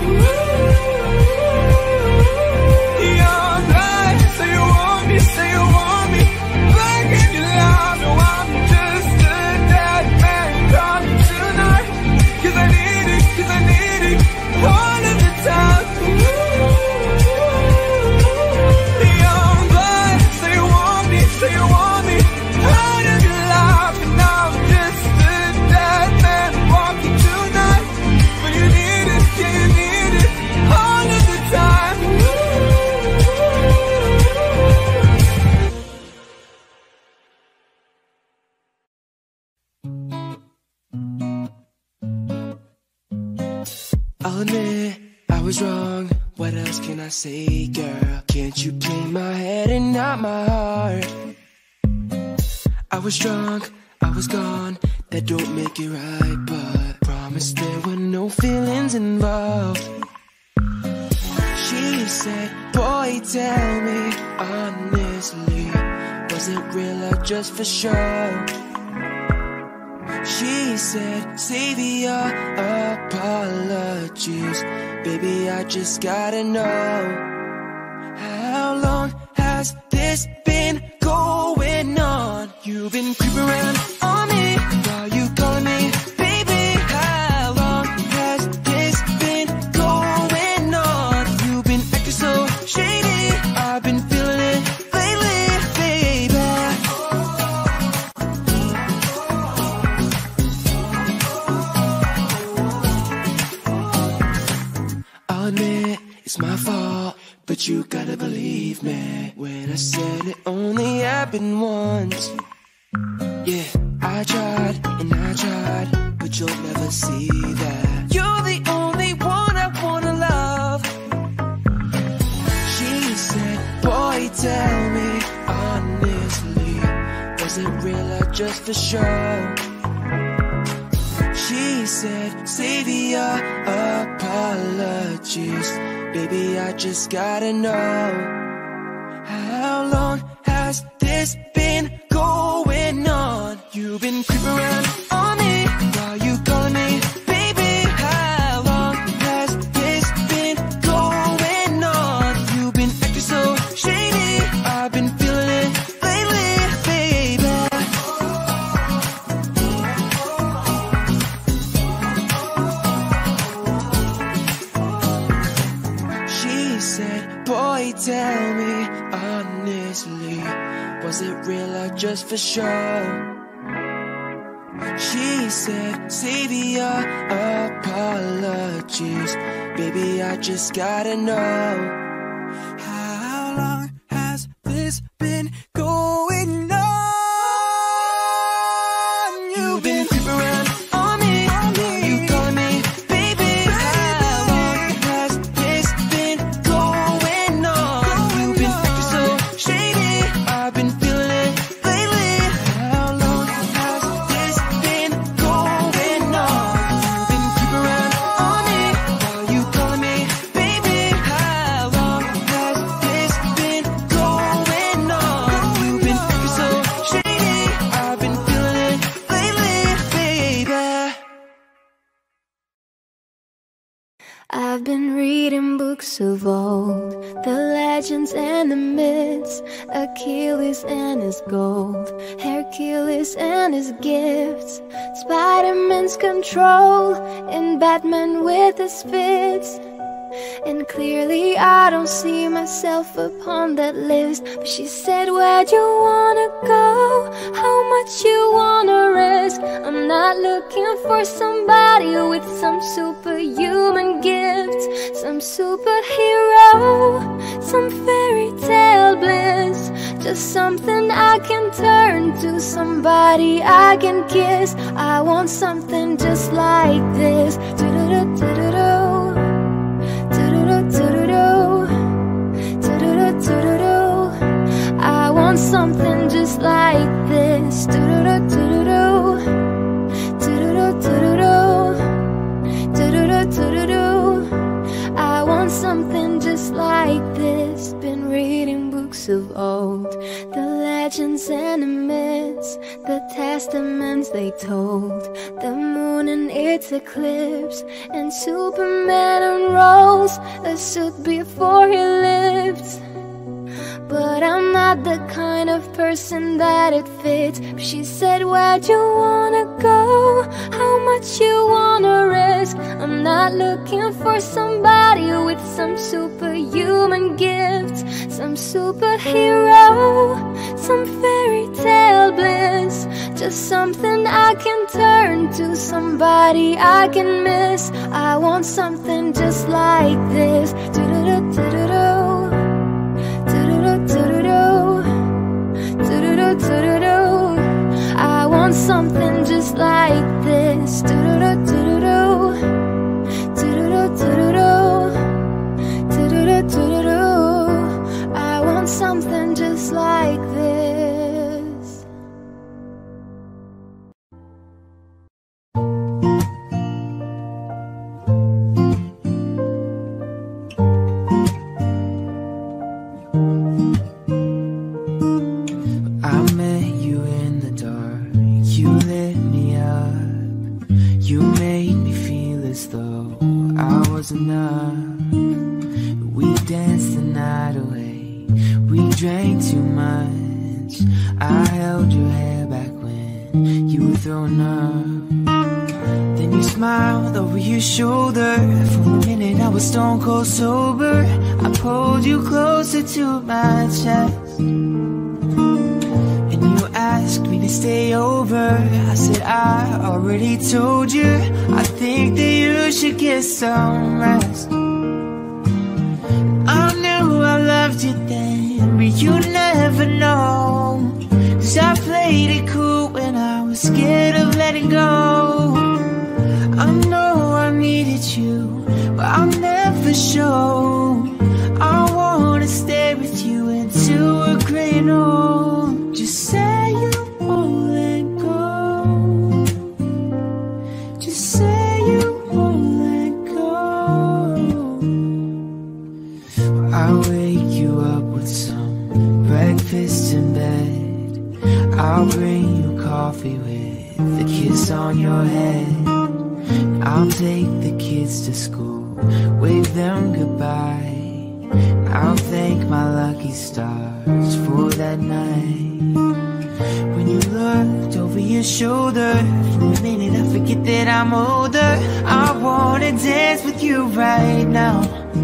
Young blood, say you want me, say you want me. Back in your life, no, I'm just a dead man calling tonight. Cause I need it, cause I need it all of the time. Say you want me, how did you laugh? And now I'm just a dead man walking tonight. But you need it, yeah, you need it all of the time. I'll admit I was wrong. What else can I say, girl? Can't you play my head and not my heart? I was drunk, I was gone. That don't make it right, but promise there were no feelings involved. She said, boy, tell me honestly, was it real or just for show? She said, save your apologies, baby, I just gotta know. How long has this been going on? You've been creeping around on me, are you calling me baby? How long has this been going on? You've been acting so shady, I've been feeling it lately, baby. I'll admit it's my fault, but you gotta believe me when I said it only happened once. Yeah, I tried and I tried, but you'll never see that. You're the only one I wanna love. She said, boy, tell me honestly, was it real or just for show? She said, save your apologies. Baby, I just gotta know, how long has this been going on? You've been creeping around on me while you calling me baby. How long has this been going on? You've been acting so shady, I've been feeling it lately, baby. She said, boy, tell me honestly, was it real or just for show? She said, save your apologies. Baby, I just gotta know, how long has this been going on? You've been creeping around on me, you calling me baby. How long has this been going on? You've been acting so shady, I've been feeling it lately. How long has this been going on? You've been creeping around on me while you calling me baby. How long has this been going on? You've been acting so shady, I've been feeling it lately, baby. I've been reading books of old, the legends and the myths, Achilles and his gold, Hercules and his gifts, Spider-Man's control, and Batman with his fits. And clearly I don't see myself upon that list. But she said, where'd you wanna go? How much you wanna risk? I'm not looking for somebody with some superhuman gifts, some superhero, some fairy tale bliss. Just something I can turn to, somebody I can kiss. I want something just like this. Do-do-do-do-do-do. I want something just like this. I want something just like this. Been reading books of old, the legends and the myths, the testaments they told, the moon and its eclipse, and Superman unrolls a suit before he lived. But I'm not the kind of person that it fits. She said, where'd you wanna go? How much you wanna risk? I'm not looking for somebody with some superhuman gifts, some superhero, some fairy tale bliss. Just something I can turn to, somebody I can miss. I want something just like this. Do-do-do-do-do-do. I want something just like this. I want something just like this. Enough. We danced the night away, we drank too much. I held your hair back when you were throwing up. Then you smiled over your shoulder. For a minute I was stone cold sober. I pulled you closer to my chest, and you asked me to stay over. I said, I already told you, I think that you should get some rest. I knew I loved you then, but you never know. Cause I played it cool when I was scared of letting go. I know I needed you, but I'll never show. I wanna stay with you until we're growing old. Just say you won't let go. Just coffee with a kiss on your head. I'll take the kids to school, wave them goodbye. I'll thank my lucky stars for that night. When you looked over your shoulder, for a minute I forget that I'm older. I wanna dance with you right now.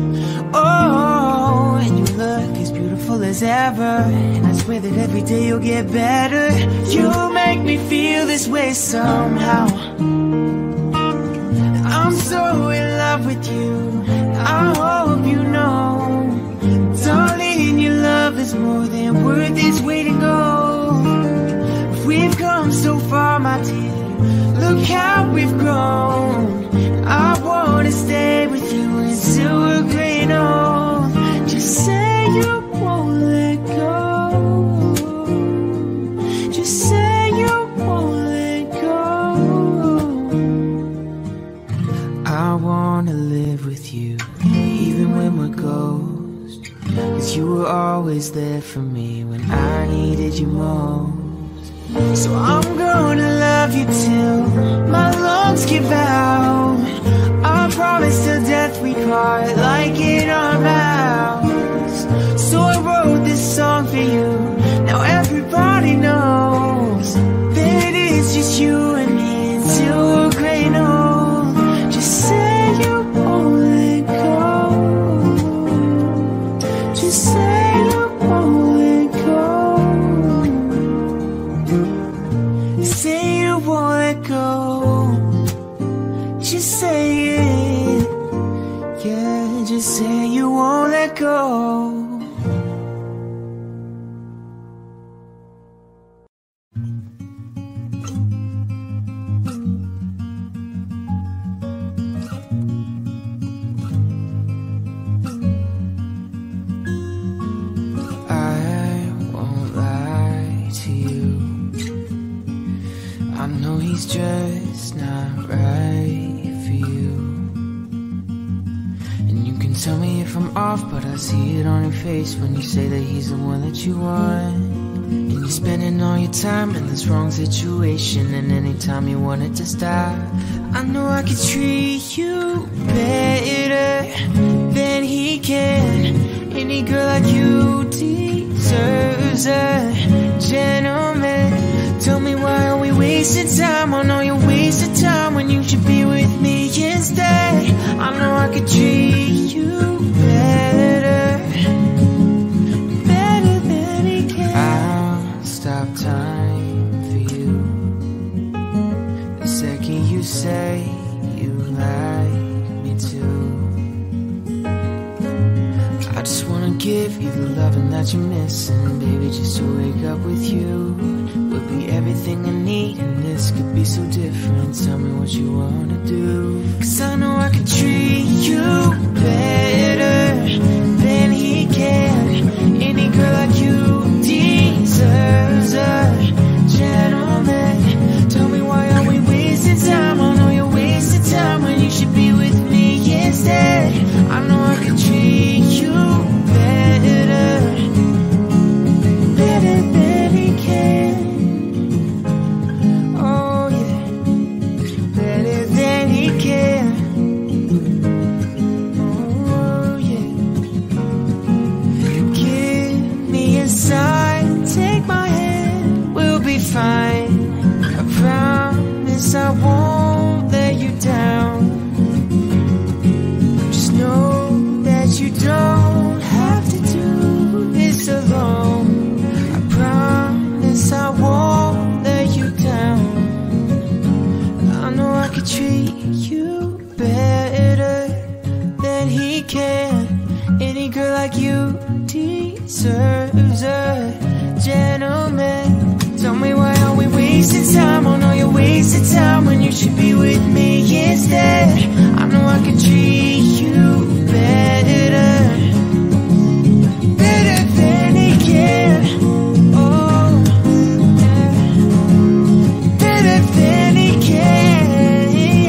Oh, and you look as beautiful as ever, and I swear that every day you'll get better. You make me feel this way somehow. I'm so in love with you, I hope you know. Darling, your love is more than worth its weight in gold. We've come so far, my dear, look how we've grown. I wanna stay with you until we're great old. Just say you won't let go. Just say you won't let go. I wanna live with you, even when we're ghosts, 'cause you were always there for me when I needed you most. So I'm gonna love you till my lungs give out. I promise till death we part, like in our vows. So I wrote this song for you, now everybody knows that it's just you and me until we're great old. Just say you won't let go. Just say you won't let go. Say you won't let go. Just say it. Yeah, just say you won't let go. He's just not right for you. And you can tell me if I'm off, but I see it on your face when you say that he's the one that you want. And you're spending all your time in this wrong situation, and anytime you want it to stop, I know I could treat you better than he can. Any girl like you deserves a gentleman. Tell me why are we wasting time? I know you're wasting time when you should be with me instead. I know I could treat you better, better than he can. I'll stop time for you the second you say you like me too. I just wanna give you the loving that you're missing, baby, just to wake up with you. Would be everything I need, and this could be so different. Tell me what you wanna do, 'cause I know I can treat you better than he can. Any girl like you deserves a gentleman. Tell me why are we wasting time? I know you're wasting time when you should be with me instead. I know I can treat you better, better than he can. Take my hand, we'll be fine. I promise I won't let you down. Just know that you don't have to do this alone. I promise I won't let you down. I know I could treat you better than he can. Any girl like you deserves a gentleman. Tell me why are we wasting time? I know you're wasting time when you should be with me instead. I know I can treat you better, better than he can. Oh, yeah. Better than he can,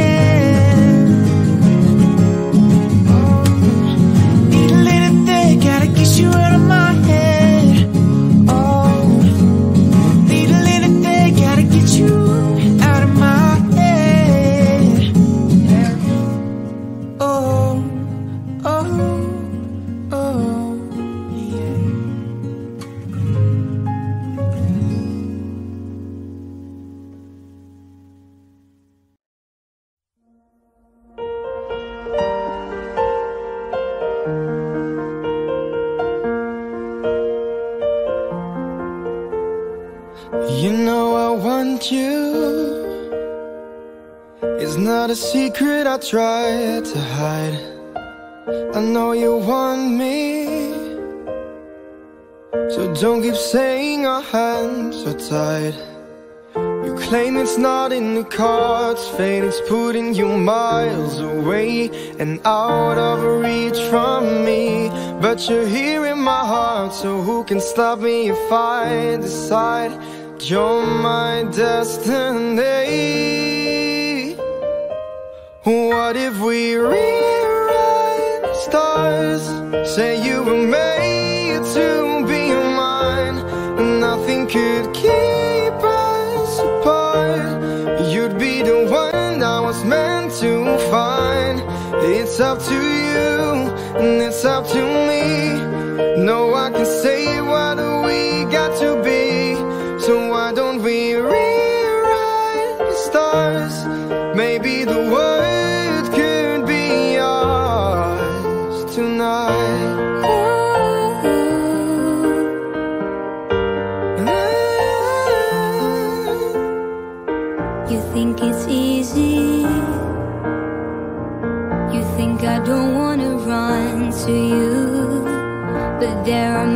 yeah. Oh, need a little thing, gotta get you out of my head. Oh, need a little thing, gotta get you It's not a secret I try to hide. I know you want me, so don't keep saying our hands are tied. You claim it's not in the cards, fate is putting you miles away and out of reach from me. But you're here in my heart, so who can stop me if I decide you're my destiny? What if we rewrite the stars? Say you were made to be mine, and nothing could keep us apart. You'd be the one I was meant to find. It's up to you, and it's up to me. No, I can say what we got to be. So why don't we rewrite the stars? Maybe the world could be ours tonight. You think it's easy. You think I don't wanna run to you, but there are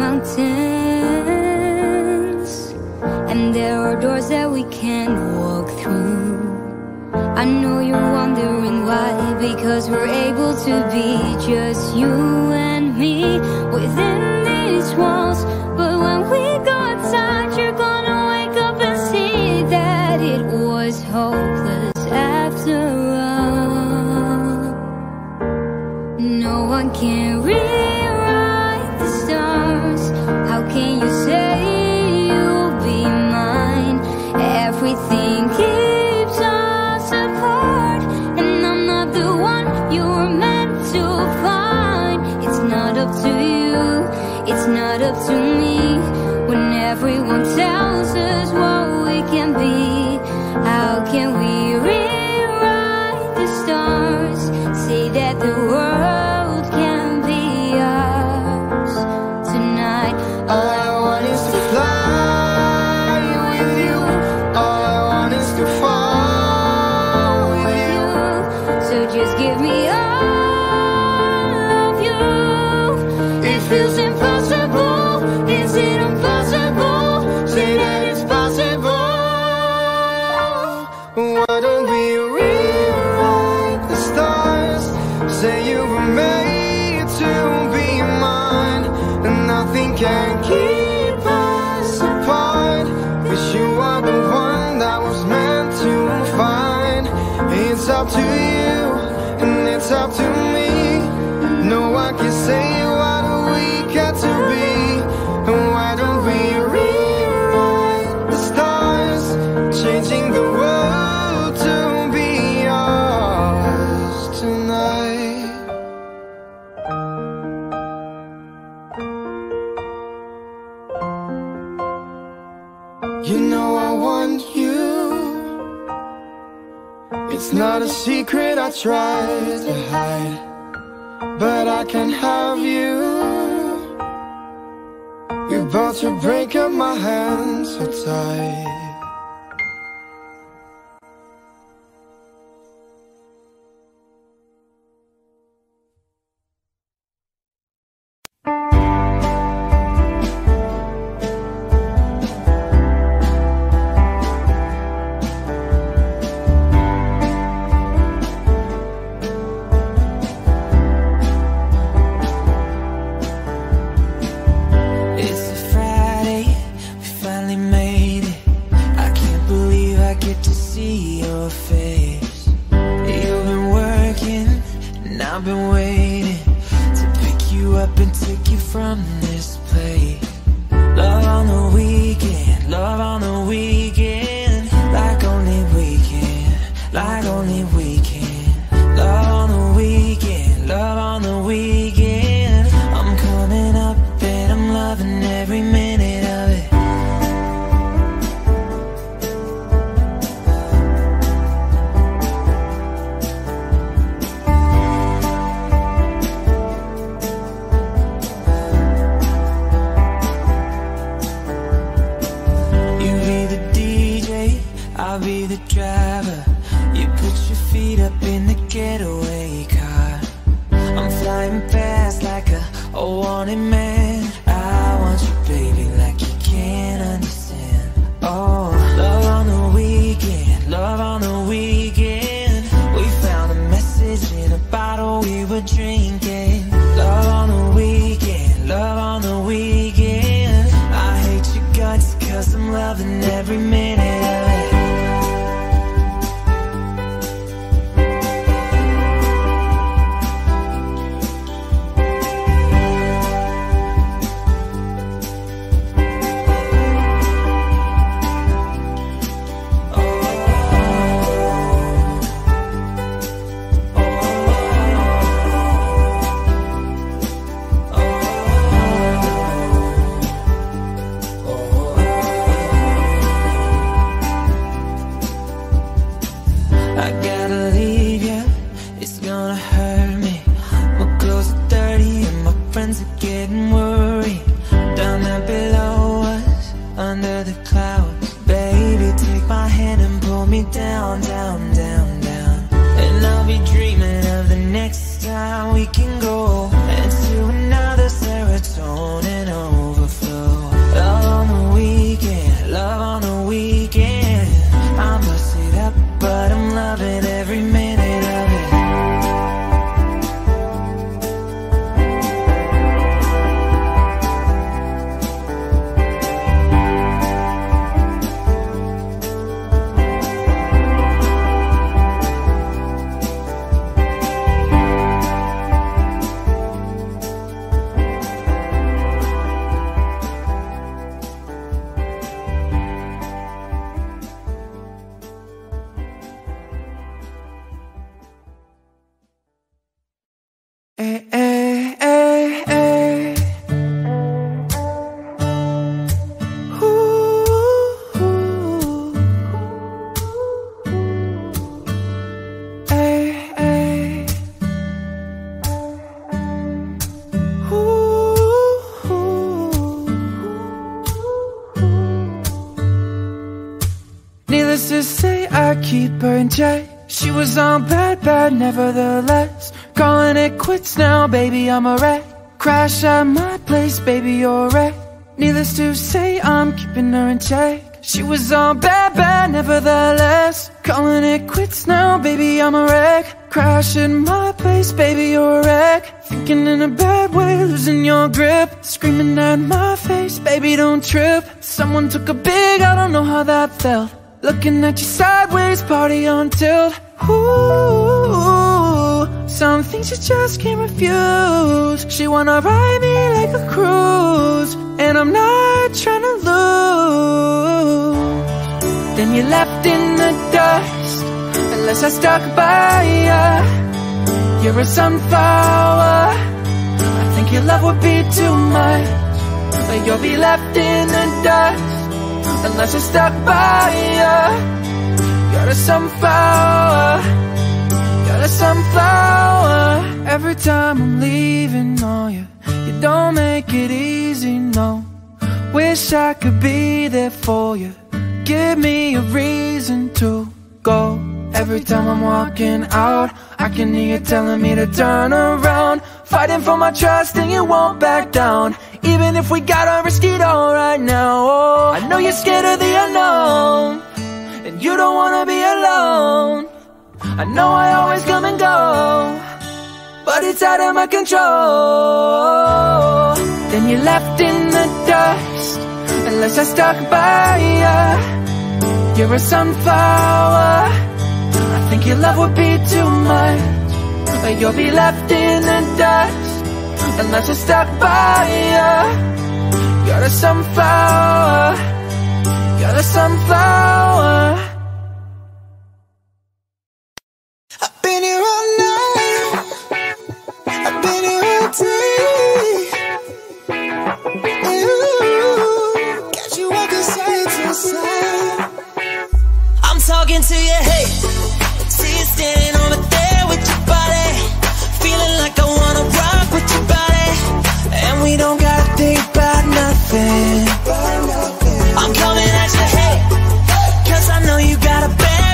mountains, and there are doors that we can't walk through. I know you're wondering why, because we're able to be just you and me within these walls. But when we go outside, you're gonna wake up and see that it was hopeless after all. No one can rewrite the stars. How can you say you'll be mine? Everything keeps us apart, and I'm not the one you were meant to find. It's not up to you, it's not up to me. When everyone tells us what we can be, how can we rewrite the stars? Say that the world can be ours tonight. All I want is to fly with you. All I want is to fall with you. So just give me all of you. It feels impossible. Is it impossible? Say that it's possible. Why don't we rewrite the stars? Say you were made to be mine, and nothing can keep us apart. 'Cause you are the one that was meant to find. It's up to you, and it's up to me. No one can say what we got to be. And why don't we rewrite the stars? Changing the world to be ours tonight. You know I want you. It's not a secret I try to hide, but I can have you. You're about to break up my hands so tight. It's a Friday, we finally made it. I can't believe I get to see your face. You've been working, and I've been waiting to pick you up and take you from this place. Love on the weekend, love on the weekend, like only we can, like only we can. Love on the weekend, love on the weekend. I'm coming up and I'm loving every minute of it. the driver. You put your feet up in the getaway car. I'm flying fast like a, a wanted man. I want you, baby, like you can't understand. Oh, love on the weekend, love on the weekend. We found a message in a bottle we were drinking. Love on the weekend, love on the weekend. I hate your guts cause I'm loving every minute of it. Needless to say, I keep her in check. She was on bad, bad, nevertheless. Calling it quits now, baby, I'm a wreck. Crash at my place, baby, you're a wreck. Needless to say, I'm keeping her in check. She was on bad, bad, nevertheless. Calling it quits now, baby, I'm a wreck. Crash at my place, baby, you're a wreck. Thinking in a bad way, losing your grip. Screaming at my face, baby, don't trip. Someone took a big, I don't know how that felt. Looking at you sideways, party on tilt. Ooh, some things you just can't refuse. She wanna ride me like a cruise, and I'm not trying to lose. Then you left in the dust, unless I stuck by ya. You're a sunflower, I think your love would be too much, but you'll be left in the dust unless you're stuck by ya. You're a sunflower, you're a sunflower. Every time I'm leaving on you, you don't make it easy, no. Wish I could be there for you, give me a reason to go. Every time I'm walking out, I can hear you telling me to turn around. Fighting for my trust and you won't back down, even if we gotta risk it all right now. Oh, I know you're scared of the unknown, and you don't wanna be alone. I know I always come and go, but it's out of my control. Then you left in the dust, unless I stuck by ya. You're a sunflower, I think your love would be too much, but you'll be left in the dust unless you're stuck by ya. You're a sunflower, you're a sunflower. I've been here all night, I've been here all day. Ooh, got you walking side to side. I'm talking to you, hey. See you standing over there with your body, feeling like I wanna rock with your body, and we don't gotta think about nothing. I'm coming at you, hey, cause I know you got a bad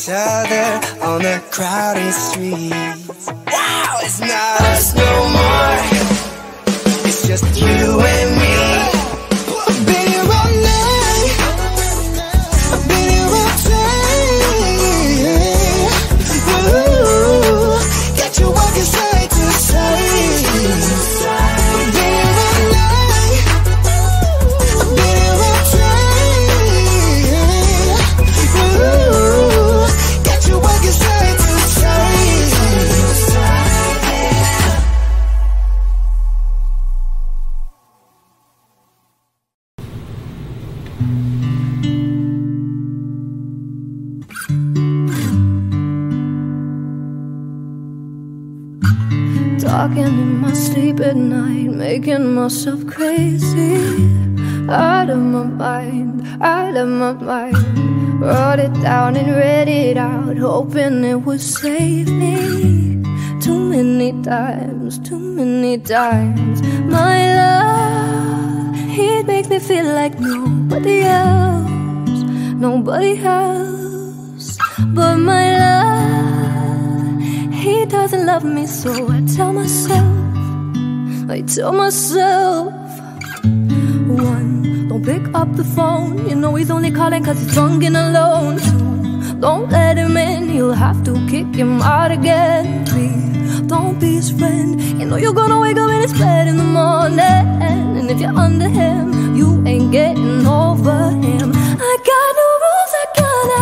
each other on the crowded streets. Wow, it's not us no more. It's just you and me. I've been here all night, I've been here all day. Ooh, got you walking side to side. I've been here all night, I've been here all day. Ooh, got you walking side to side. Talking in my sleep at night, making myself crazy. Out of my mind, out of my mind. Wrote it down and read it out, hoping it would save me. Too many times, too many times. My love, it makes me feel like nobody else, nobody else. But my love, he doesn't love me, so I tell myself, I tell myself. One, don't pick up the phone, you know he's only calling cause he's drunk and alone. Two, don't let him in, you'll have to kick him out again. Three, don't be his friend, you know you're gonna wake up in his bed in the morning. And if you're under him, you ain't getting over him. I got no rules, I gotta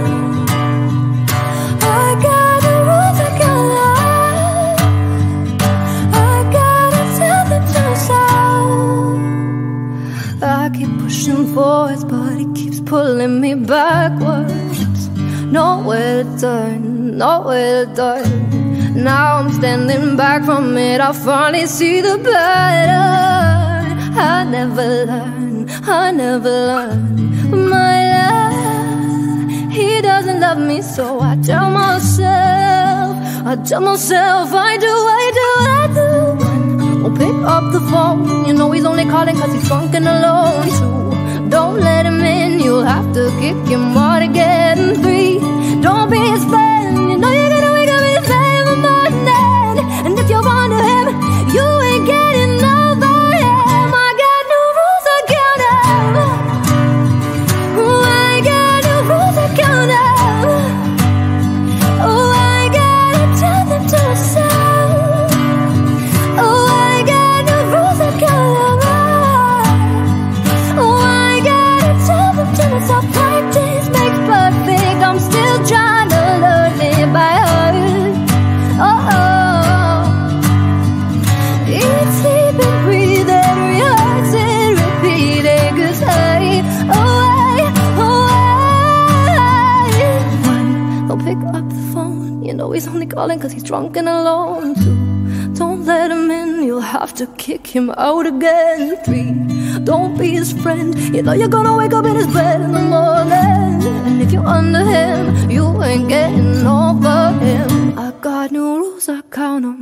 I got no rules, I gotta I gotta tell them to stop. I keep pushing forwards, but he keeps pulling me backwards. Nowhere to turn, nowhere to turn. Now I'm standing back from it, I finally see the pattern. I never learn, I never learn. My love, he doesn't love me, so I tell myself, I tell myself, I do, I do, I do. Don't pick up the phone, you know he's only calling cause he's drunk and alone. Two, don't let him in, you'll have to kick him out again. Three, don't be his friend, you know you're gonna wake up in his bed in the morning. And if you're under him, you ain't getting over him. I got no rules, I gotta Oh, I got no rules, I gotta Oh, I gotta tell them to stop. Oh, I got no rules, I gotta Oh, I gotta tell them to stop. Practice makes perfect, I'm still trying to learn it by heart. Oh, oh. Eat, sleep and breathe and rehearse and repeat it. Cause I, oh I, oh I One, don't pick up the phone, you know he's only calling cause he's drunk and alone. Two, don't let him in, you'll have to kick him out again. Three, don't be his friend, you know you're gonna wake up in his bed in the morning. And if you're under him, you ain't getting over him. I got no rules, I count 'em.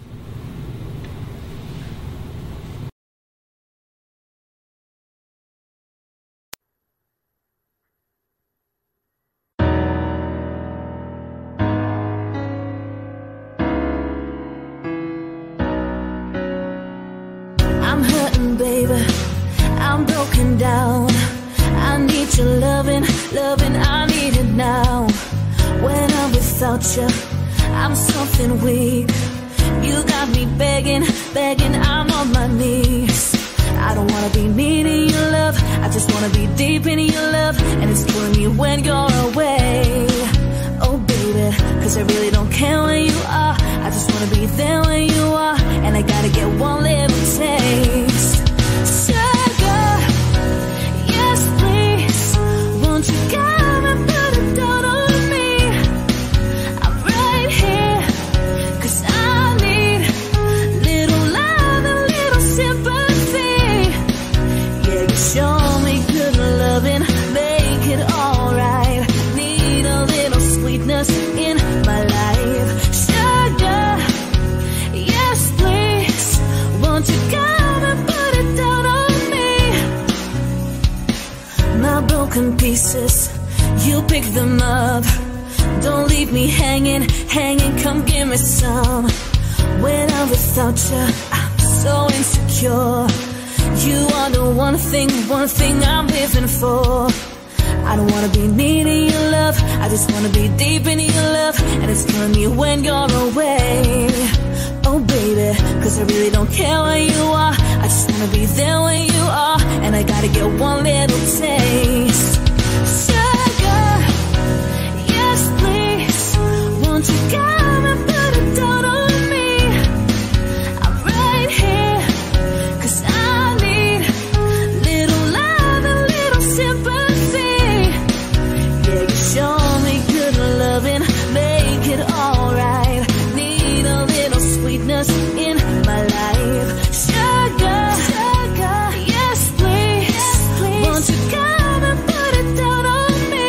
I'm hurting, baby, I'm broken down. I need your loving, loving, I need it now. When I'm without you, I'm something weak. You got me begging, begging, I'm on my knees. I don't wanna be needing your love, I just wanna be deep in your love. And it's killing me when you're away. Oh baby, cause I really don't care where you are, I just wanna be there when you are. And I gotta get one little taste. Sugar, yes please, won't you come and put it down on me? I'm right here, cause I need little love and little sympathy. Yeah, you show me good loving, make it alright. Need a little sweetness in my life. Sugar, yes please, won't you come and put it down on me? My broken pieces, you pick them up. Don't leave me hanging, hanging, come give me some. When I'm without you, I'm so insecure. You are the one thing, one thing I'm living for. I don't wanna be needing your love, I just wanna be deep in your love. And it's killing me when you're away. Oh baby, cause I really don't care where you are, I just wanna be there when you are. And I gotta get one little taste. Sugar, yes please, won't you come and put it down on me? I'm right here, cause I need little love and little sympathy. Yeah, you show me good loving, make it alright. Need a little sweetness in my life. Sugar, sugar, yes please, yes, please. Won't you come and put it down on me?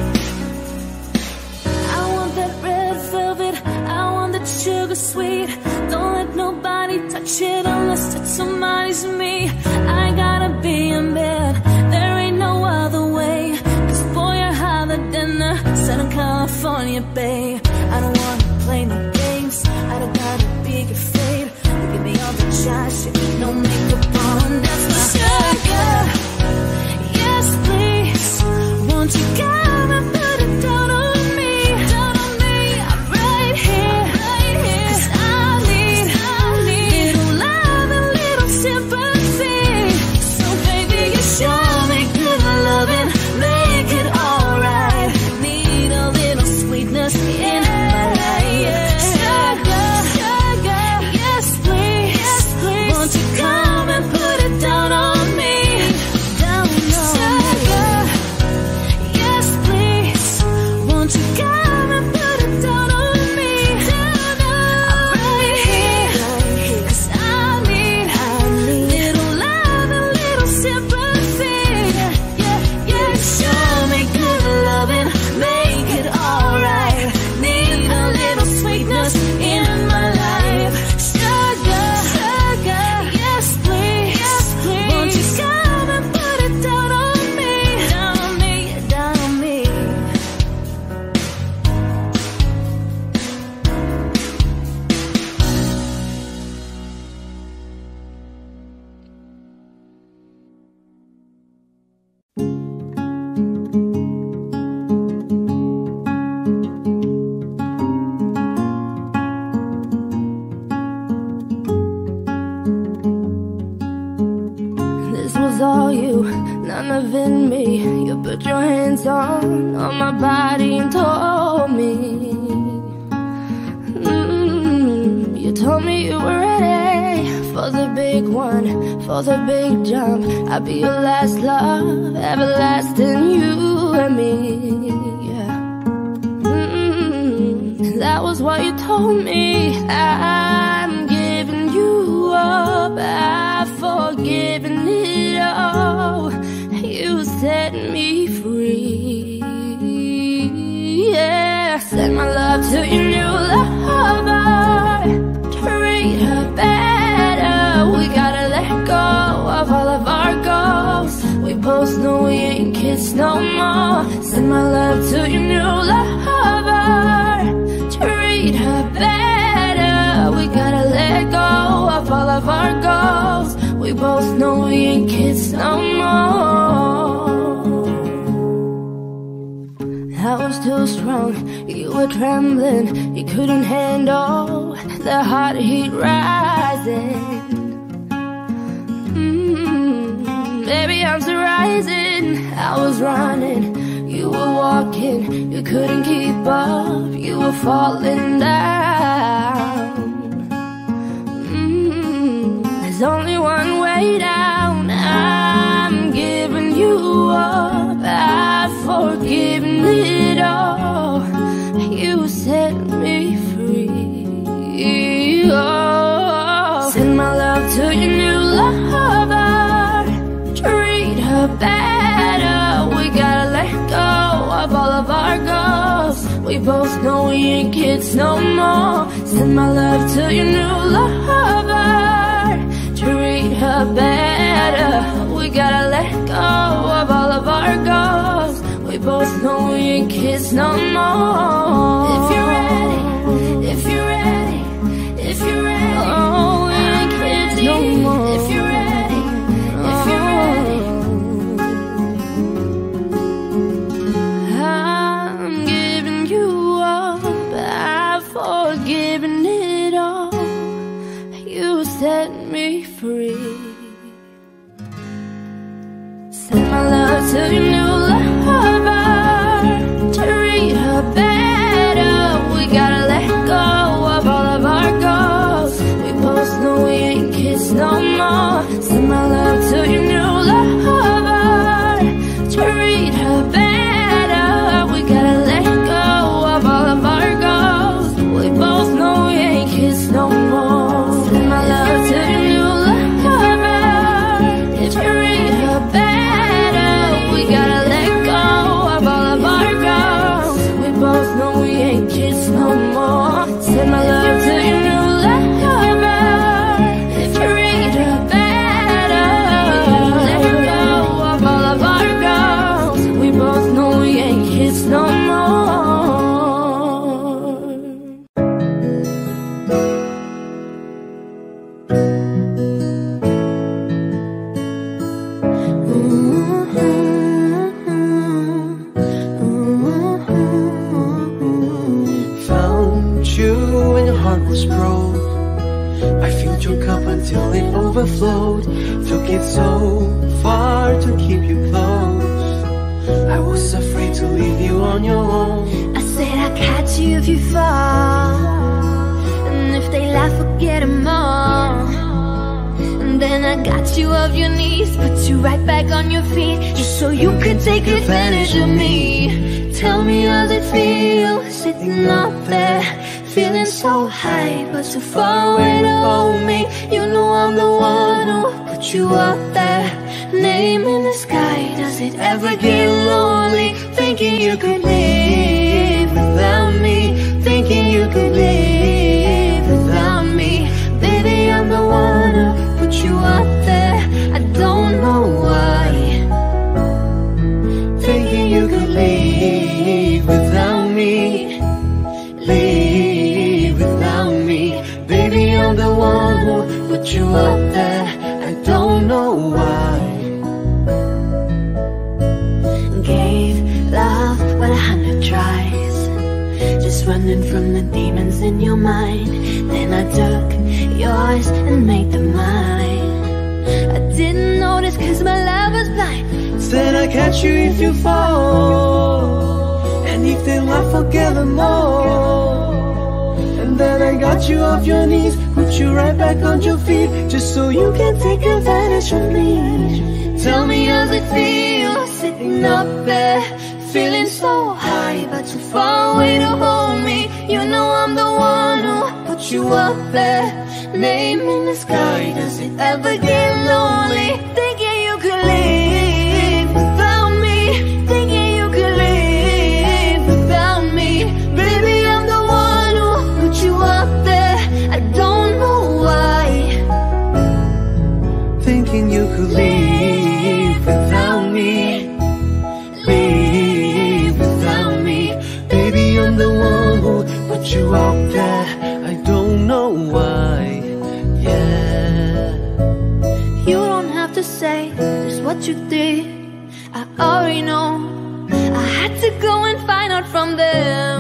I want that red velvet, I want that sugar sweet. Don't let nobody touch it unless it's somebody's me. I gotta be in bed, there ain't no other way. Cause boy, you're hotter than the Southern California Bay. I don't wanna play no games, I don't gotta be afraid. You give me all the shy shit, no makeup on, that's my sugar. Yes please, won't you come and put it down on me? Down on me, I'm right here, right here. Cause I need, I need little love and little sympathy. So baby, you show me good loving, make it alright. Need a little sweetness in my life. Sugar, sugar, yes please, yes please. Won't you come and put it down on me? Down on sugar, yes please. Won't you come and put it down on me? Down on I'm right here, cause I need, I need little love and little sympathy. Yeah, yeah, show me good loving, make it alright. Need a little sweetness in my life. Sugar, sugar, yes please, yes please. Won't you come and put it down on me? Down on me, down on me. This was all you, none of it me. You put your hands on, on my body and told me. Mm, you told me you were ready for the big one, for the big jump. I'll be your last love, everlasting, you and me. Yeah. Mm, that was what you told me. I'm giving you up, I've forgiven it all. You set me free. Yeah, send my love to your new lover. Treat her better. We gotta let go of all of our goals. We both know we ain't kids no more. Send my love to your new lover. Treat her better. We gotta let go of all of our goals. We both know we ain't kids no more. I was too strong, you were trembling. You couldn't handle the hot heat rising. Mm, baby, I'm still rising. I was running, you were walking. You couldn't keep up, you were falling down. Mm, there's only one way down. I'm giving you up, I've forgiven it all. You set me free. Oh, send my love to your new lover. Treat her better. We gotta let go of all of our goals. We both know we ain't kids no more. Send my love to your new lover. Treat her better. We gotta let go of all of our goals. We both know we ain't kids no more. If you're ready, if you're ready, if you're ready, oh, we ain't kids no more. If you're ready, if you're ready, I'm giving you up, I've forgiven it all. You set me free. Send my love to your new lover, to read her better. We gotta let go of all of our goals. We both know we ain't kids no more. Send my love to your new lover, to read her better. We gotta let go of all of our goals. We both know we ain't kids no more. Send my love to your new lover, if you read her better. We gotta let go of all of our goals. We both know we ain't kids no more. Send my love to your new lover, if you read her better. We gotta let go of all of our goals. We both know we ain't kids no more. Until it overflowed, took it so far to keep you close. I was afraid to leave you on your own. I said I'd catch you if you fall, and if they laugh, forget them all. And then I got you off your knees, put you right back on your feet, just so you could take advantage of me. Tell me how's it feel, sitting up there, feeling so high, but so far away to hold me. You know I'm the one who put you up there, name in the sky. Does it ever get lonely, thinking you could live without me, thinking you could live without me? Baby, I'm the one who put you up there, I don't know why, thinking you could live without me, live without me. Baby, I'm the one who put you up there, I don't know why. Gave love but a hundred tries, just running from the demons in your mind. Then I took yours and made them mine. I didn't notice cause my love was blind. Said I'd catch you if you fall, and if they laugh, forget them all. And then I got you off your knees, put you right back on your feet, just so you can take advantage of me. Tell me how's it feel, sitting up there, feeling so high, but too far away to hold me. You know I'm the one who put you up there, name in the sky. Does it ever get lonely, thinking you could live without me, thinking you could live without me? Baby, I'm the one who put you up there, I don't know why, thinking you could live without me, live without me. Baby, I'm the one who put you up there, I don't know why, yeah. You don't have to say just what you did, I already know. I had to go and find out from them.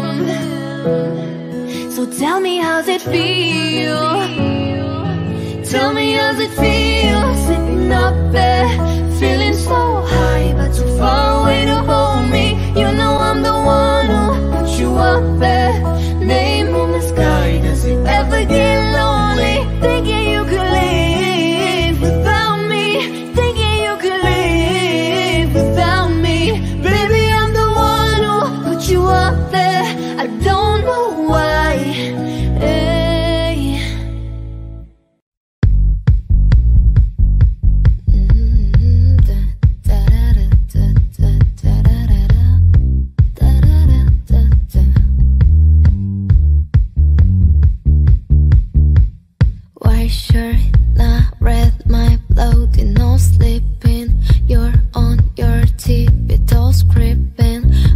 So tell me how's it feel, tell me how's it feel, sitting up there, feeling so high, but too far away to hold me. You know I'm the one who put you up there, name in the sky. Does it ever get lonely, thinking you could live without me, thinking you could live without me? Baby, I'm the one who put you up there, I don't know why, hey. White shirt, not red, my blood, no sleeping. You're on your tippy toes creeping.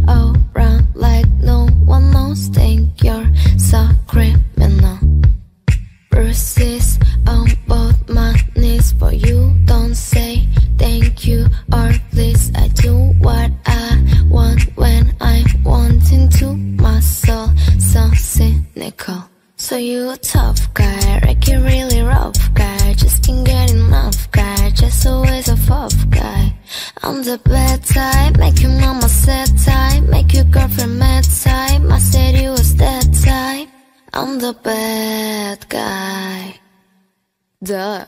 I'm the bad type, make your mama sad type, make your girlfriend mad type. I said you was that type. I'm the bad guy. Duh.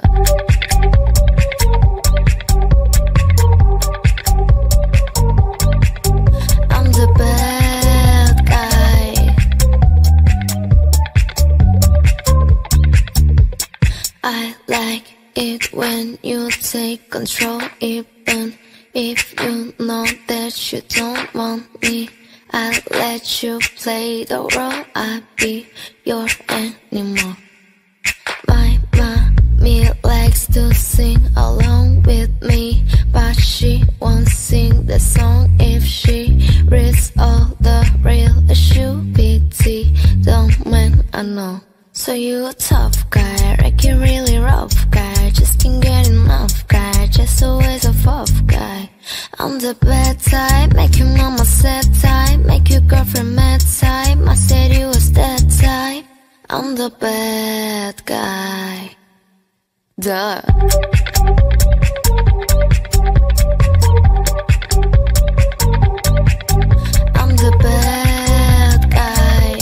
I'm the bad guy. I like it when you take control, even if you know that you don't want me. I'll let you play the role, I'll be your animal. My mommy likes to sing along with me, but she won't sing the song if she reads all the real issue P T. Don't man, I know. So you a tough guy, like you really rough guy, just can't get enough guy, just always a rough guy. I'm the bad type, make your mama sad type, make your girlfriend mad type. I said you was that type. I'm the bad guy. Duh. I'm the bad guy.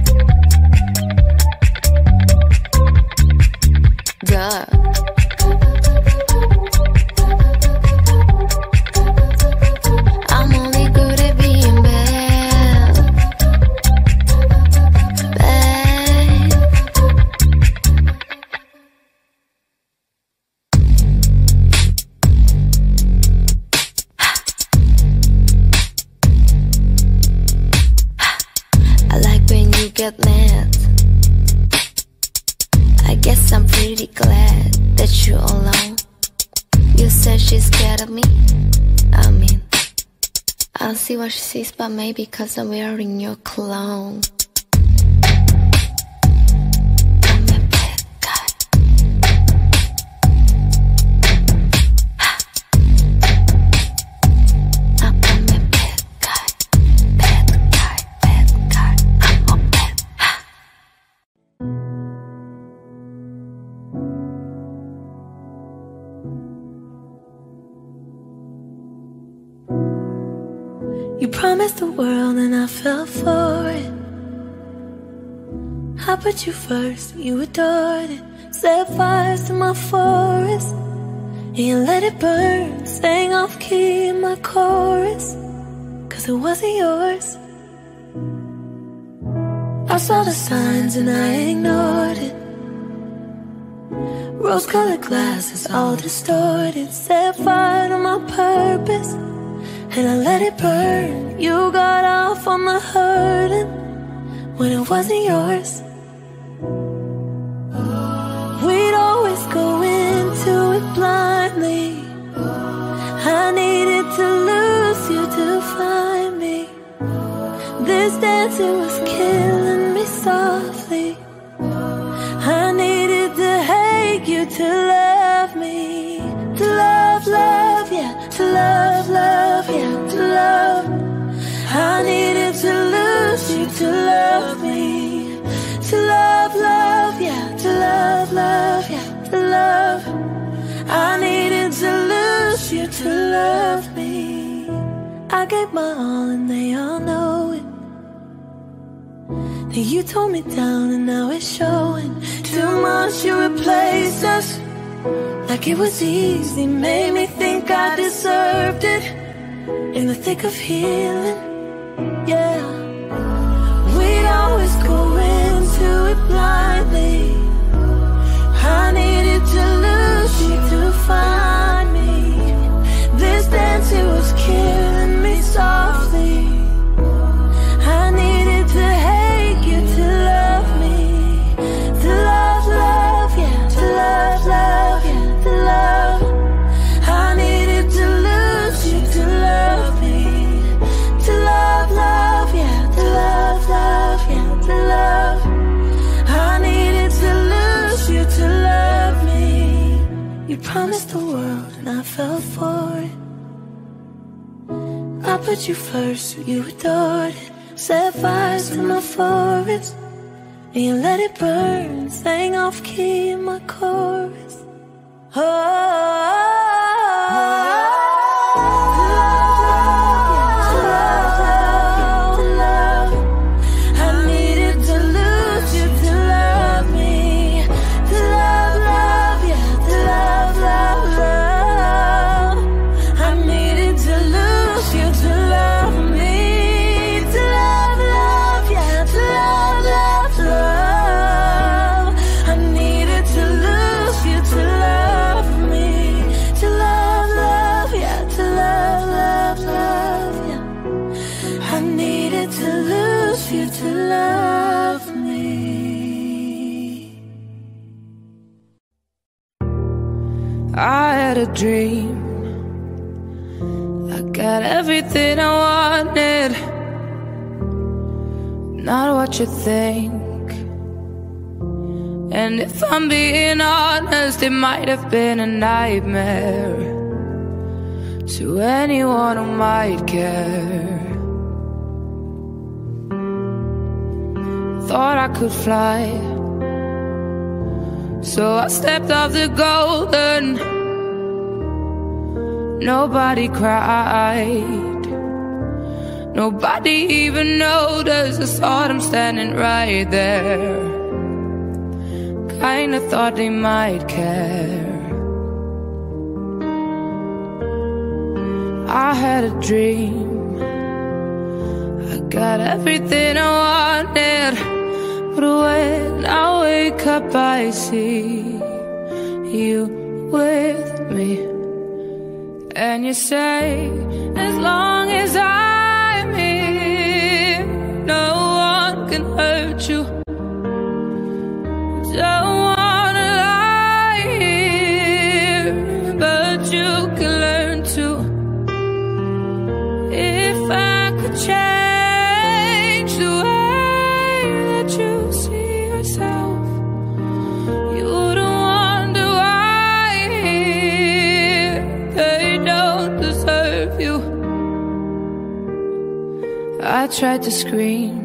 Duh. I'm only good at being bad. Bad. I like when you get mad. I guess I'm pretty glad that you're alone. You said she's scared of me. I mean, I don't see what she sees, but maybe cause I'm wearing your cologne. I'm a bad guy. I'm a bad guy. Bad guy, bad guy. I'm a bad guy. You promised the world and I fell for it. I put you first, you adored it. Set fires to my forest and you let it burn, staying off key in my chorus, cause it wasn't yours. I saw the signs and I ignored it. Rose-colored glasses all distorted. Set fire to my purpose and I let it burn. You got off on the hurting when it wasn't yours. We'd always go into it blindly. I needed to lose you to find me. This dancing was killing me softly. I needed to hate you to love me. To love, love, yeah. To love, love, yeah. To love. I needed to lose you to love me. To love, love, yeah. To love, love, yeah. To love. I needed to lose you to love me. I gave my all and they all know it. Then you tore me down and now it's showing. Too much you replaced us, like it was easy. Made me think I deserved it. In the thick of healing, yeah. We'd always go into it blindly. I needed to lose you to find me. This dance, it was killing me softly. I needed to hate you to love me. To love, love, yeah. To love, love, yeah. To love. I needed to lose you to love me. To love, love, yeah. To love, love, yeah. To love. I needed to lose you to love me. You promised the world and I fell for it. I put you first, you adored it. Set fires to my forest and you let it burn, sang off key in my chorus. Oh, oh, oh, oh. I had a dream. I got everything I wanted, not what you think. And if I'm being honest, it might have been a nightmare to anyone who might care. Thought I could fly, so I stepped off the golden. Nobody cried, nobody even noticed. I saw them standing right there. Kinda thought they might care. I had a dream, I got everything I wanted, but when I wake up I see you with me. And you say, as long as I'm here, no one can hurt you. Don't wanna lie here, but you can learn to. If I could change the way that you see yourself, you wouldn't wonder why they don't deserve you. I tried to scream,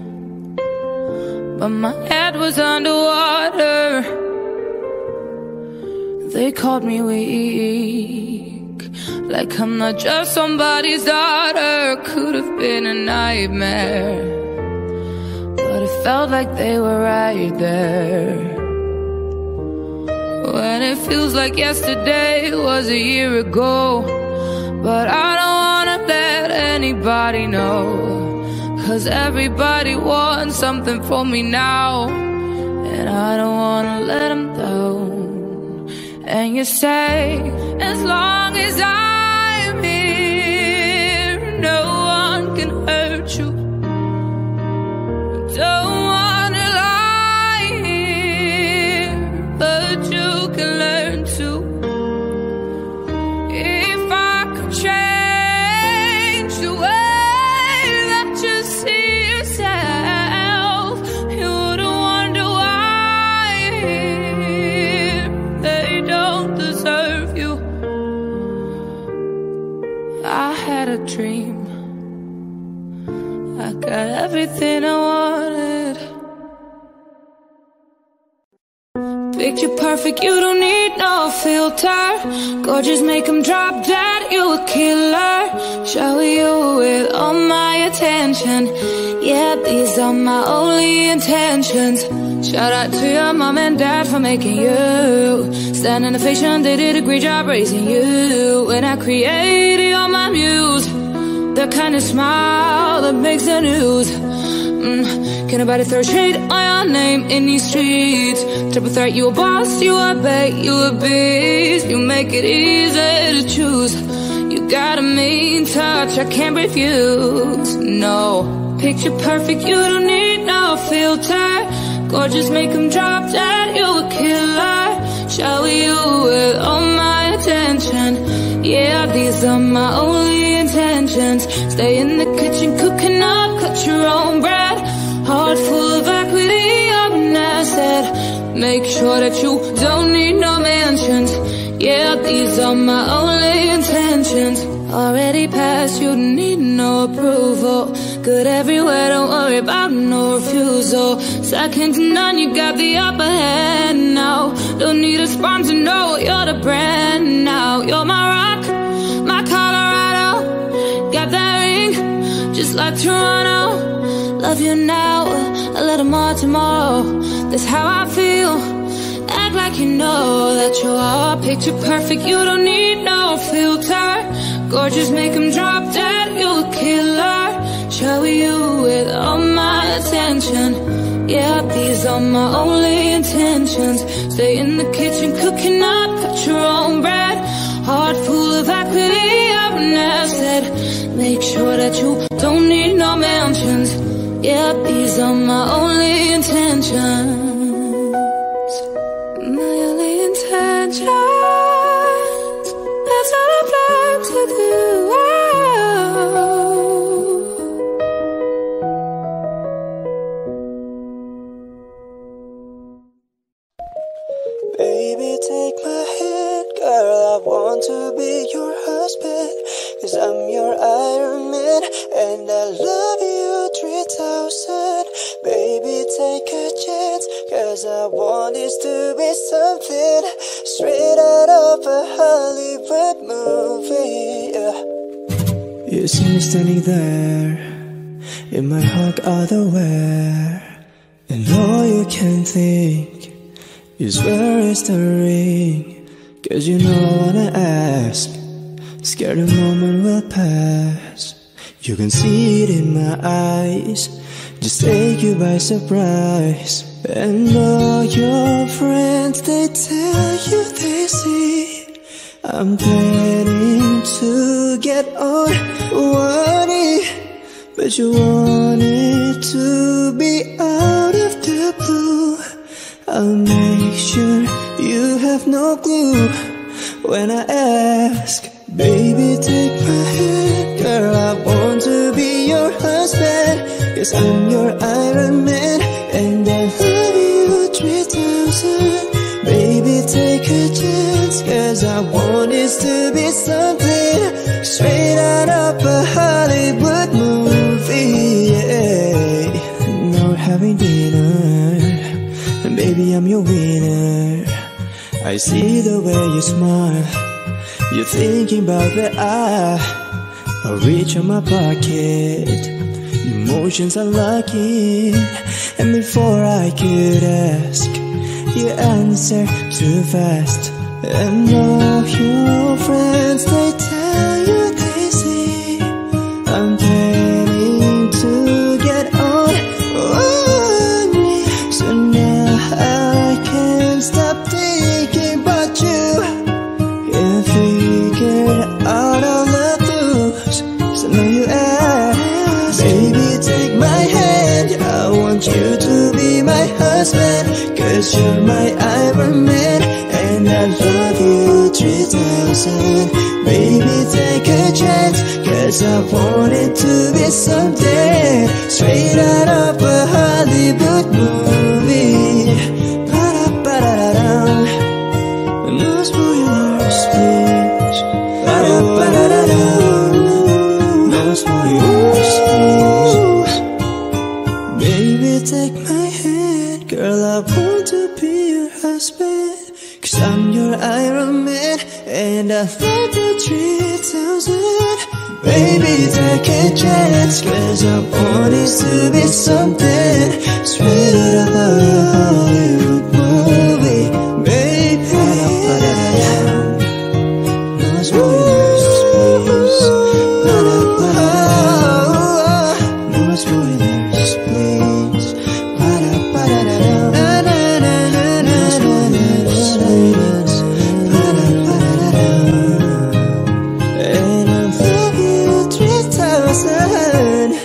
but my head was underwater. They called me weak, like I'm not just somebody's daughter. Could have been a nightmare, but it felt like they were right there. When it feels like yesterday was a year ago, but I don't wanna let anybody know, 'cause everybody wants something from me now, and I don't wanna let them down. And you say, as long as I'm here, no one can hurt you. Don't wanna lie here, but you can learn to. If I could change the way that you see yourself, you wouldn't wonder why they don't deserve you. I had a dream, I got everything I wanted. Picture perfect, you don't need no filter. Gorgeous, make them drop dead, you a killer. Shower you with all my attention. Yeah, these are my only intentions. Shout out to your mom and dad for making you. Stand in the ovation, they did a great job raising you. When I created, you're my muse, the kind of smile that makes the news. Mm. Can nobody throw shade on your name in these streets? Triple threat, you a boss, you a bait, you a beast. You make it easy to choose. You got a mean touch, I can't refuse. No, picture perfect, you don't need no filter. Gorgeous, make them drop dead, you a killer. Shower you with all my attention. Yeah, these are my only intentions. Stay in the kitchen, cooking up, cut your own bread. Heart full of equity, I'm an asset. Make sure that you don't need no mansions. Yeah, these are my only intentions. Already passed, you need no approval. Good everywhere, don't worry about no refusal. Second to none, you got the upper hand now. Don't need a sponsor, no, you're the brand now. You're my rock, my Colorado. Got that ring, just like Toronto. Love you now, a little more tomorrow. That's how I feel. Act like you know that you are picture perfect, you don't need no filter. Gorgeous, make them drop dead, you a killer. Shower you with all my attention. Yeah, these are my only intentions. Stay in the kitchen, cooking up, cut your own bread. Heart full of equity, I'm an asset. Make sure that you don't need no mansions. Yeah, these are my only intentions. My only intentions. I want to be your husband, cause I'm your Iron Man, and I love you three thousand. Baby, take a chance, cause I want this to be something straight out of a Hollywood movie, yeah. You see me standing there, in my heart otherwhere, and all you can think is where is the ring? Cause you know I wanna ask, scared the moment will pass. You can see it in my eyes, just take you by surprise. And all your friends, they tell you they see I'm planning to get on one knee, but you want it to be out of the blue. I'll make sure you have no clue when I ask. Baby, take my hand, girl, I want to be your husband, cause I'm your Iron Man, and I love you three thousand. Baby, take a chance, cause I want this to be something straight out of a Hollywood movie, yeah. Now we're having dinner, and baby, I'm your winner. I see the way you smile, you're thinking about that I I'll reach on my pocket, emotions are locking, and before I could ask, you answer too fast. And all your friends, they tell you they see I'm planning to get on one knee. So now I can't stop thinking about you. You figured out all the clues, so now you ask. Baby, take my hand, I want you to be my husband, cause you're my Iron Man, and I love you three thousand. Baby, take a chance, cause I want it to be something straight out of a Hollywood movie. Ba-da-ba-da-da-da. No spoilers, please. Ba-da-ba-da-da-da. No spoilers, please. Baby, take my hand, girl, I want to be your husband, cause I'm your Iron Man, and I love you three thousand. Baby, take a chance, cause I want this to be something straight out of a Hollywood movie. Baby, no spoilers, please. No spoilers, please. And I love you three thousand.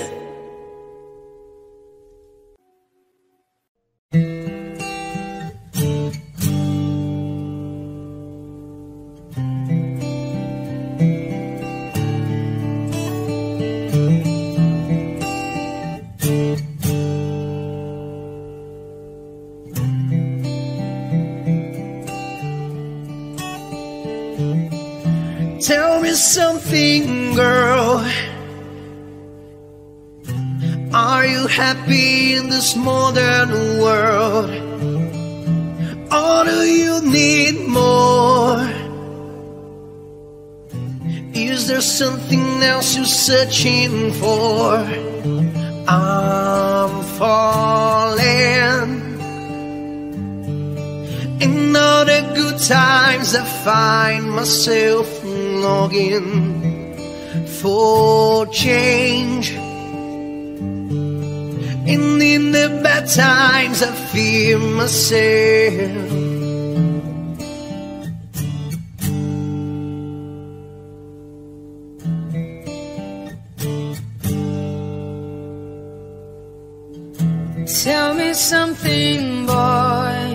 Tell me something, girl. Are you happy in this modern world? Or do you need more? Is there something else you're searching for? I'm falling. In all the good times I find myself longing for change, and in the bad times I fear myself. Tell me something, boy.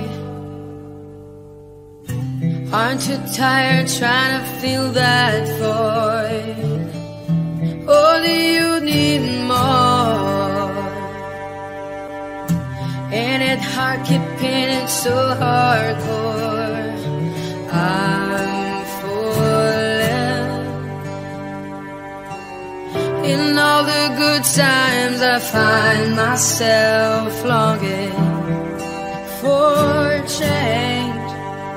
Aren't you tired trying to fill that void? Or do you need more? Ain't it hard keeping it so hardcore? I'm falling. times I find myself longing for change,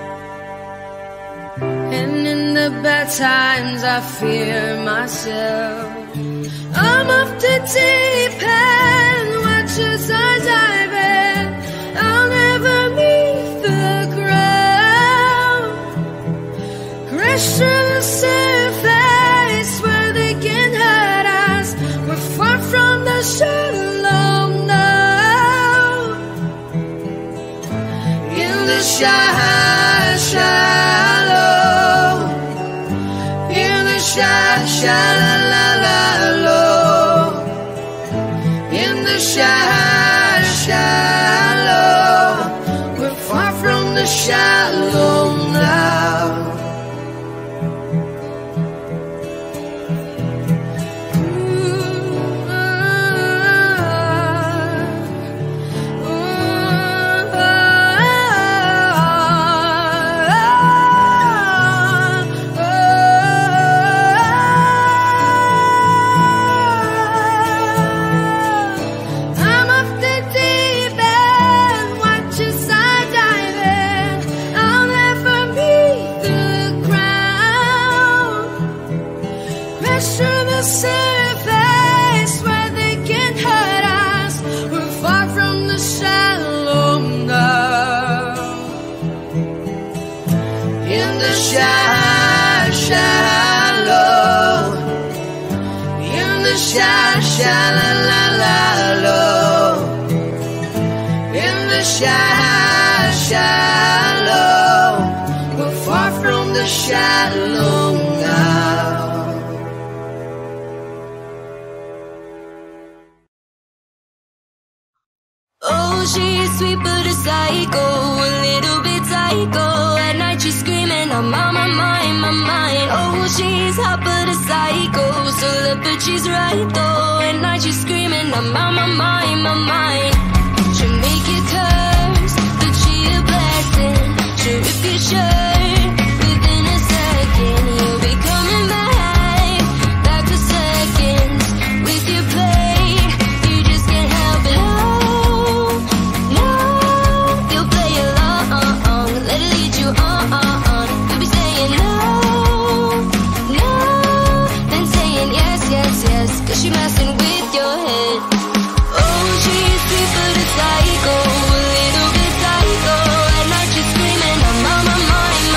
and in the bad times I fear myself. I'm off the deep end, watch as I dive in. I'll never meet the ground, crash through the surface where they can hurt us. We're far from the shallow now. In the shallow, shallow, in the shallow, shallow, in the shallow, shallow. We're far from the shallow now. Shallow, in the shallow, shallow, we're far from the shallow now. Oh, she's sweet but a psycho, a little bit psycho. At night she's screaming, I'm on my mind, my mind. Oh, she's hot but a psycho, so look, but she's right though. At night she's screaming, I'm on my mind, my mind. She'll make you curse, but she a blessing. She'll rip your shirt within a second. You'll be coming back, back for seconds. With your play, you just can't help it. Oh, no, you'll play along, let it lead you on. You'll be saying no, no, then saying yes, yes, yes, cause you're messing with your head. Oh, she's sweet but a psycho, a little bit psycho. At night she's screaming, I'm on my mind,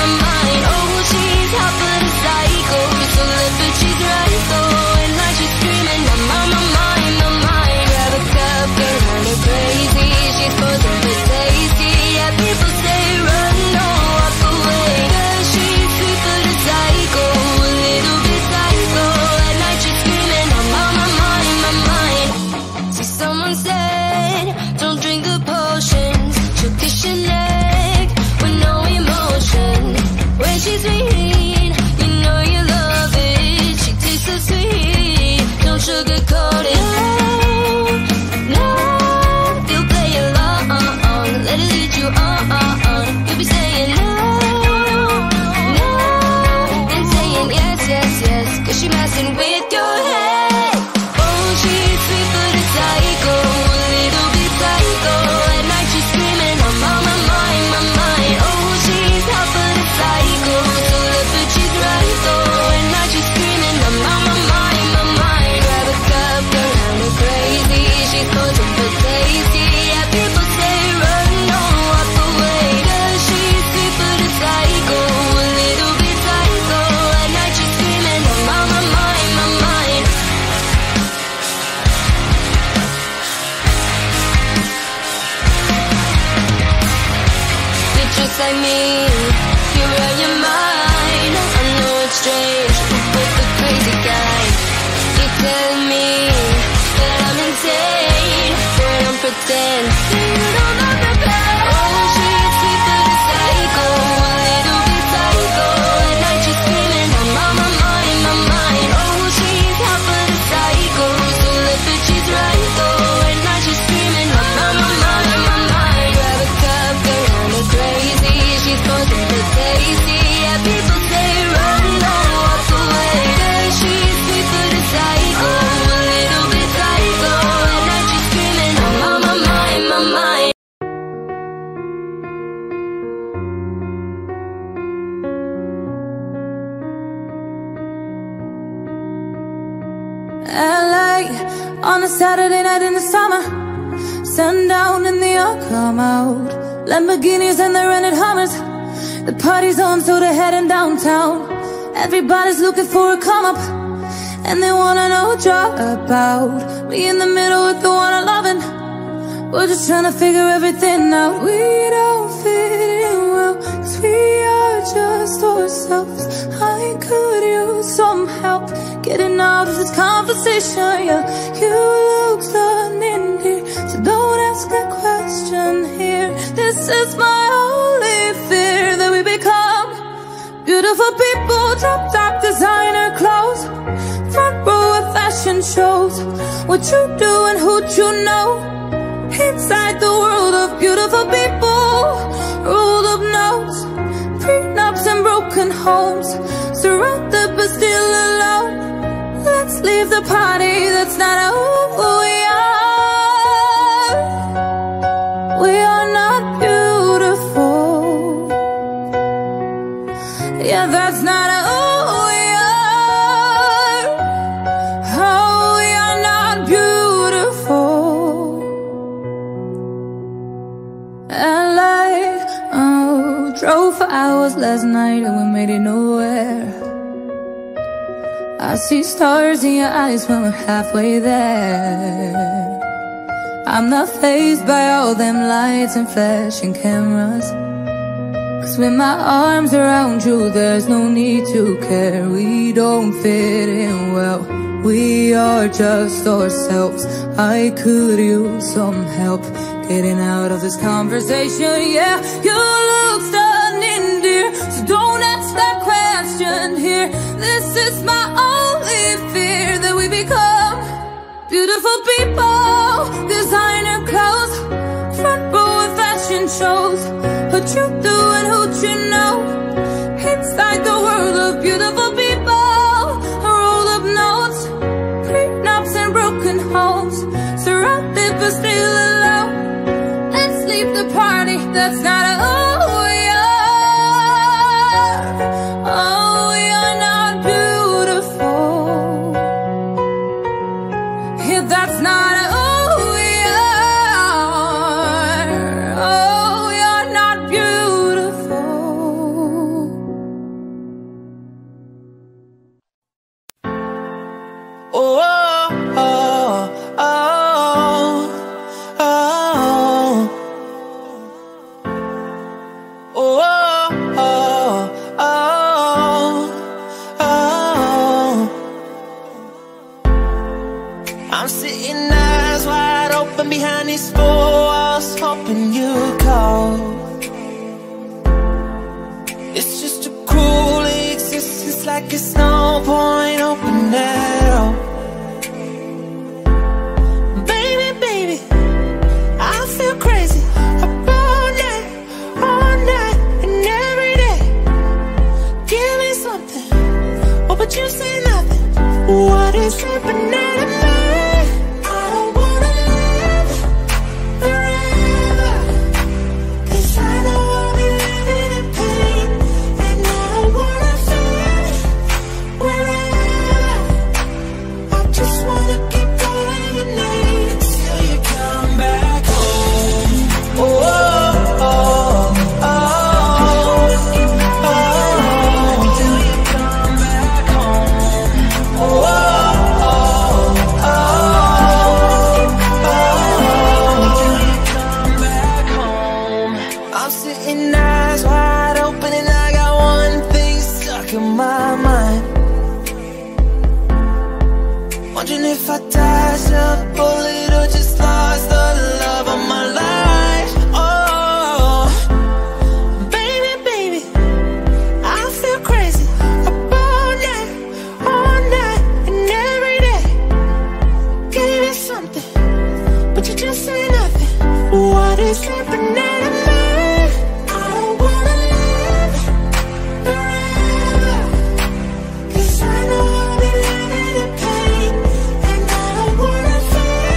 L A on a Saturday night in the summer, sundown and the all come out. Lamborghinis and the rented Hummers. The party's on, so they're heading downtown. Everybody's looking for a come up, and they wanna know what you're about. Me in the middle with the one I'm loving. We're just trying to figure everything out. We don't fit in well, 'cause we are just ourselves. I could use some help getting out of this conversation. Yeah, you look stunning here, so don't ask that question here. This is my only fear, that we become beautiful people, drop top designer clothes, front row of fashion shows. What you do and who you know, inside the world of beautiful people, rolled up notes, prenups and broken homes, surrounded but still alone. Let's leave the party, that's not who we are. We are not beautiful. Yeah, that's not who we are. Oh, we are not beautiful. L A, oh, drove for hours last night and we made it nowhere. I see stars in your eyes when we're halfway there. I'm not fazed by all them lights and flashing cameras, 'cause with my arms around you there's no need to care. We don't fit in well, we are just ourselves. I could use some help getting out of this conversation. Yeah, you look stunning dear, so don't ask that question here. This is my only fear, that we become beautiful people, designer clothes, front row of fashion shows. What you do and who you know, inside the world of beautiful people, roll up notes, prenups and broken homes, surrounded but still alone. Let's leave the party, that's not who we are. Oh, we are not beautiful. Yeah, that's not who we are. Oh, we are not beautiful. Oh, oh, oh, oh, oh, oh, oh, oh. I'm sitting eyes wide open behind these four walls, hoping you call. It's just a cruel existence, like it's no point open at all. Baby, baby, I feel crazy up all night, all night and every day. Give me something, oh, but you say nothing. What is happening to me? I don't wanna live forever, 'cause I know I'll be living in pain, and I don't wanna feel wherever. I just wanna keep calling your name till you come back home. Oh, oh, oh, oh, oh, till you come back home. Oh, oh, oh, oh, oh, till you come back home. I'm sitting eyes wide open and I got one thing stuck in my mind. Wondering if I dodged a bullet or just lost the love of my life. Oh, baby, baby, I feel crazy up all night, all night and every day. Give me something, but you just say nothing. What is happening to me? I don't wanna live forever, 'cause I know I'll be living in pain, and I don't wanna feel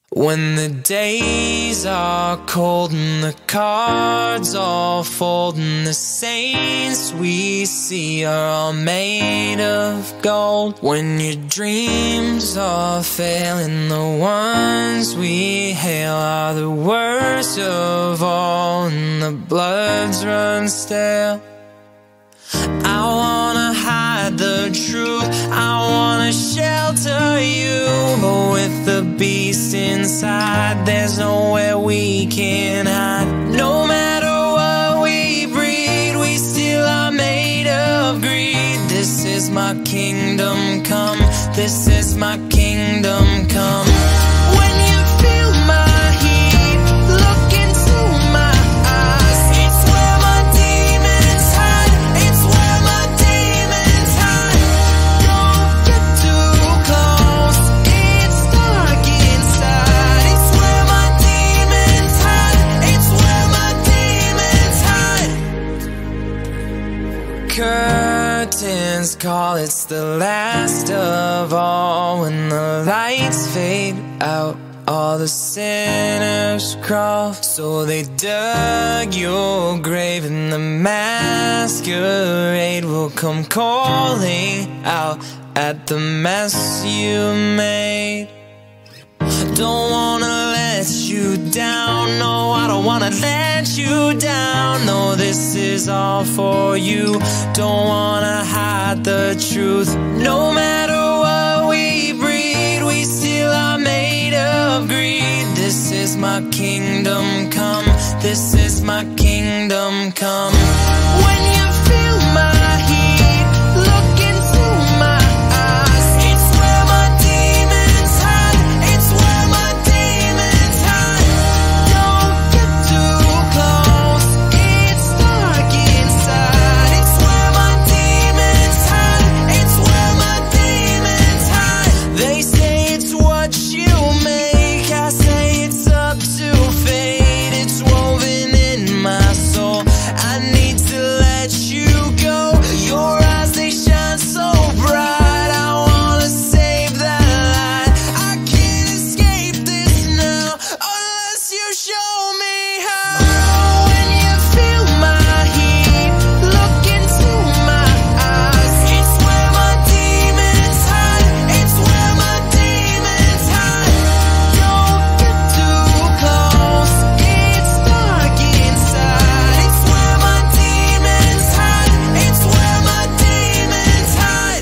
When the days are cold and the cards all fold, and the saints we see are all made of gold. When your dreams all fail and the ones we hail are the worst of all, and the bloods run stale. I wanna hide the truth, I wanna shelter you, but with the beast inside, there's nowhere we can hide. No matter what we breed, we still are made of greed. This is my kingdom come, this is my kingdom come. When you feel my heat, look into my eyes. It's where my demons hide, it's where my demons hide. Don't get too close, it's dark inside. It's where my demons hide, it's where my demons hide. Curtains call, it's the last of all. When the lights fade out, all the sinners crawl. So they dug your grave, and the masquerade will come calling out at the mess you made. Don't wanna let you down, no, I don't wanna let you down. No, this is all for you, don't wanna hide the truth. No matter what we breed, we still are made of greed. This is my kingdom come, this is my kingdom come. When you feel my heat, look into my eyes. It's where my demons hide, it's where my demons hide. Don't get too close, it's dark inside. It's where my demons hide, it's where my demons hide. They say it's what you make, I say it's up to fate. It's woven in my soul, I need to let you go. Your eyes, they shine so bright, I wanna save that light. I can't escape this now, unless you show me how. When you feel my heat, look into my eyes. It's where my demons hide, it's where my demons hide. Don't get too close, it's dark inside. It's where my demons hide, it's where my demons hide.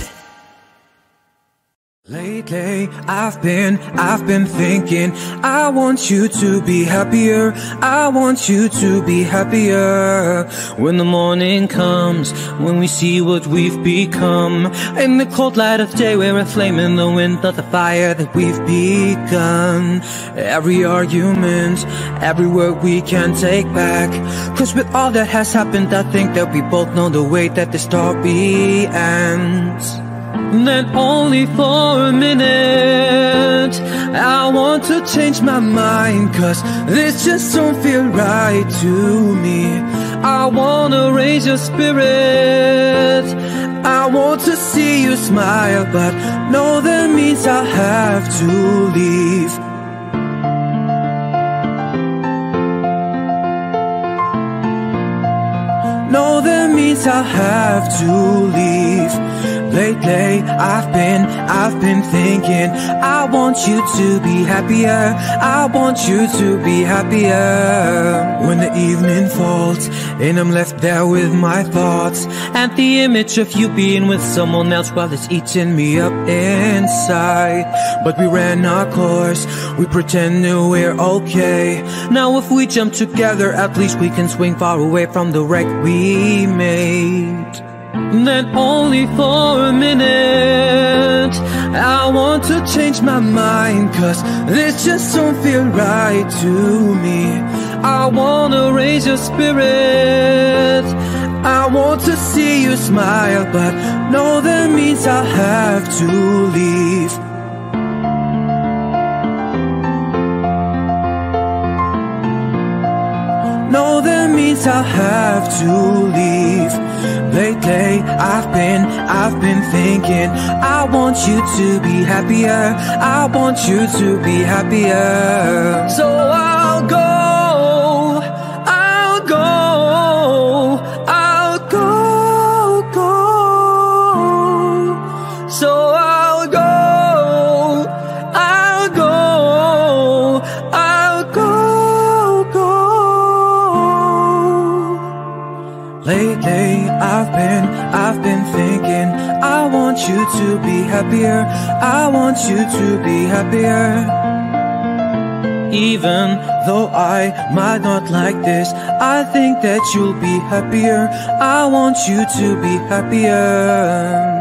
Lately, I've been, I've been thinking, I want you to be happier, I want you to be happier. When the morning comes, when we see what we've become, in the cold light of day we're a flame in the wind of the fire that we've begun. Every argument, every word we can take back, cause with all that has happened, I think that we both know the way that the story ends. Then only for a minute, I want to change my mind, cause this just don't feel right to me. I wanna raise your spirit, I want to see you smile, but no, that means I'll have to leave. No, that means I'll have to leave. Lately, I've been, I've been thinking, I want you to be happier, I want you to be happier. When the evening falls, and I'm left there with my thoughts, and the image of you being with someone else, while it's eating me up inside. But we ran our course, we pretended we're okay. Now if we jump together, at least we can swing far away from the wreck we made. Then only for a minute, I want to change my mind, cause this just don't feel right to me. I wanna raise your spirit, I want to see you smile, but no, that means I'll have to leave. No, that means I'll have to leave. Lately, I've been, I've been thinking I want you to be happier, I want you to be happier. So I'll go, I'll go, I'll go, go. So I'll go, I'll go, I'll go, go. Lately, I've been, I've been thinking I want you to be happier, I want you to be happier. Even though I might not like this, I think that you'll be happier, I want you to be happier.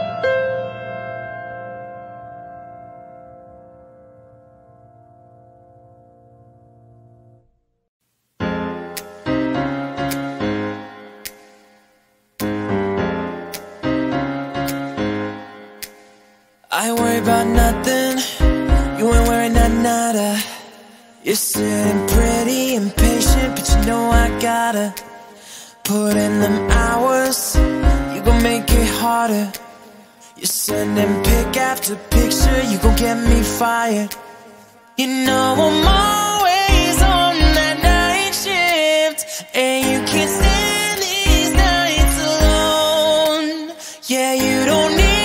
I ain't worried about nothing, you ain't worried not nada. You're sitting pretty impatient, but you know I gotta put in them hours, you gon' make it harder. You're sending pic after picture, you gon' get me fired. You know I'm always on that night shift, and you can't stand these nights alone. Yeah, you don't need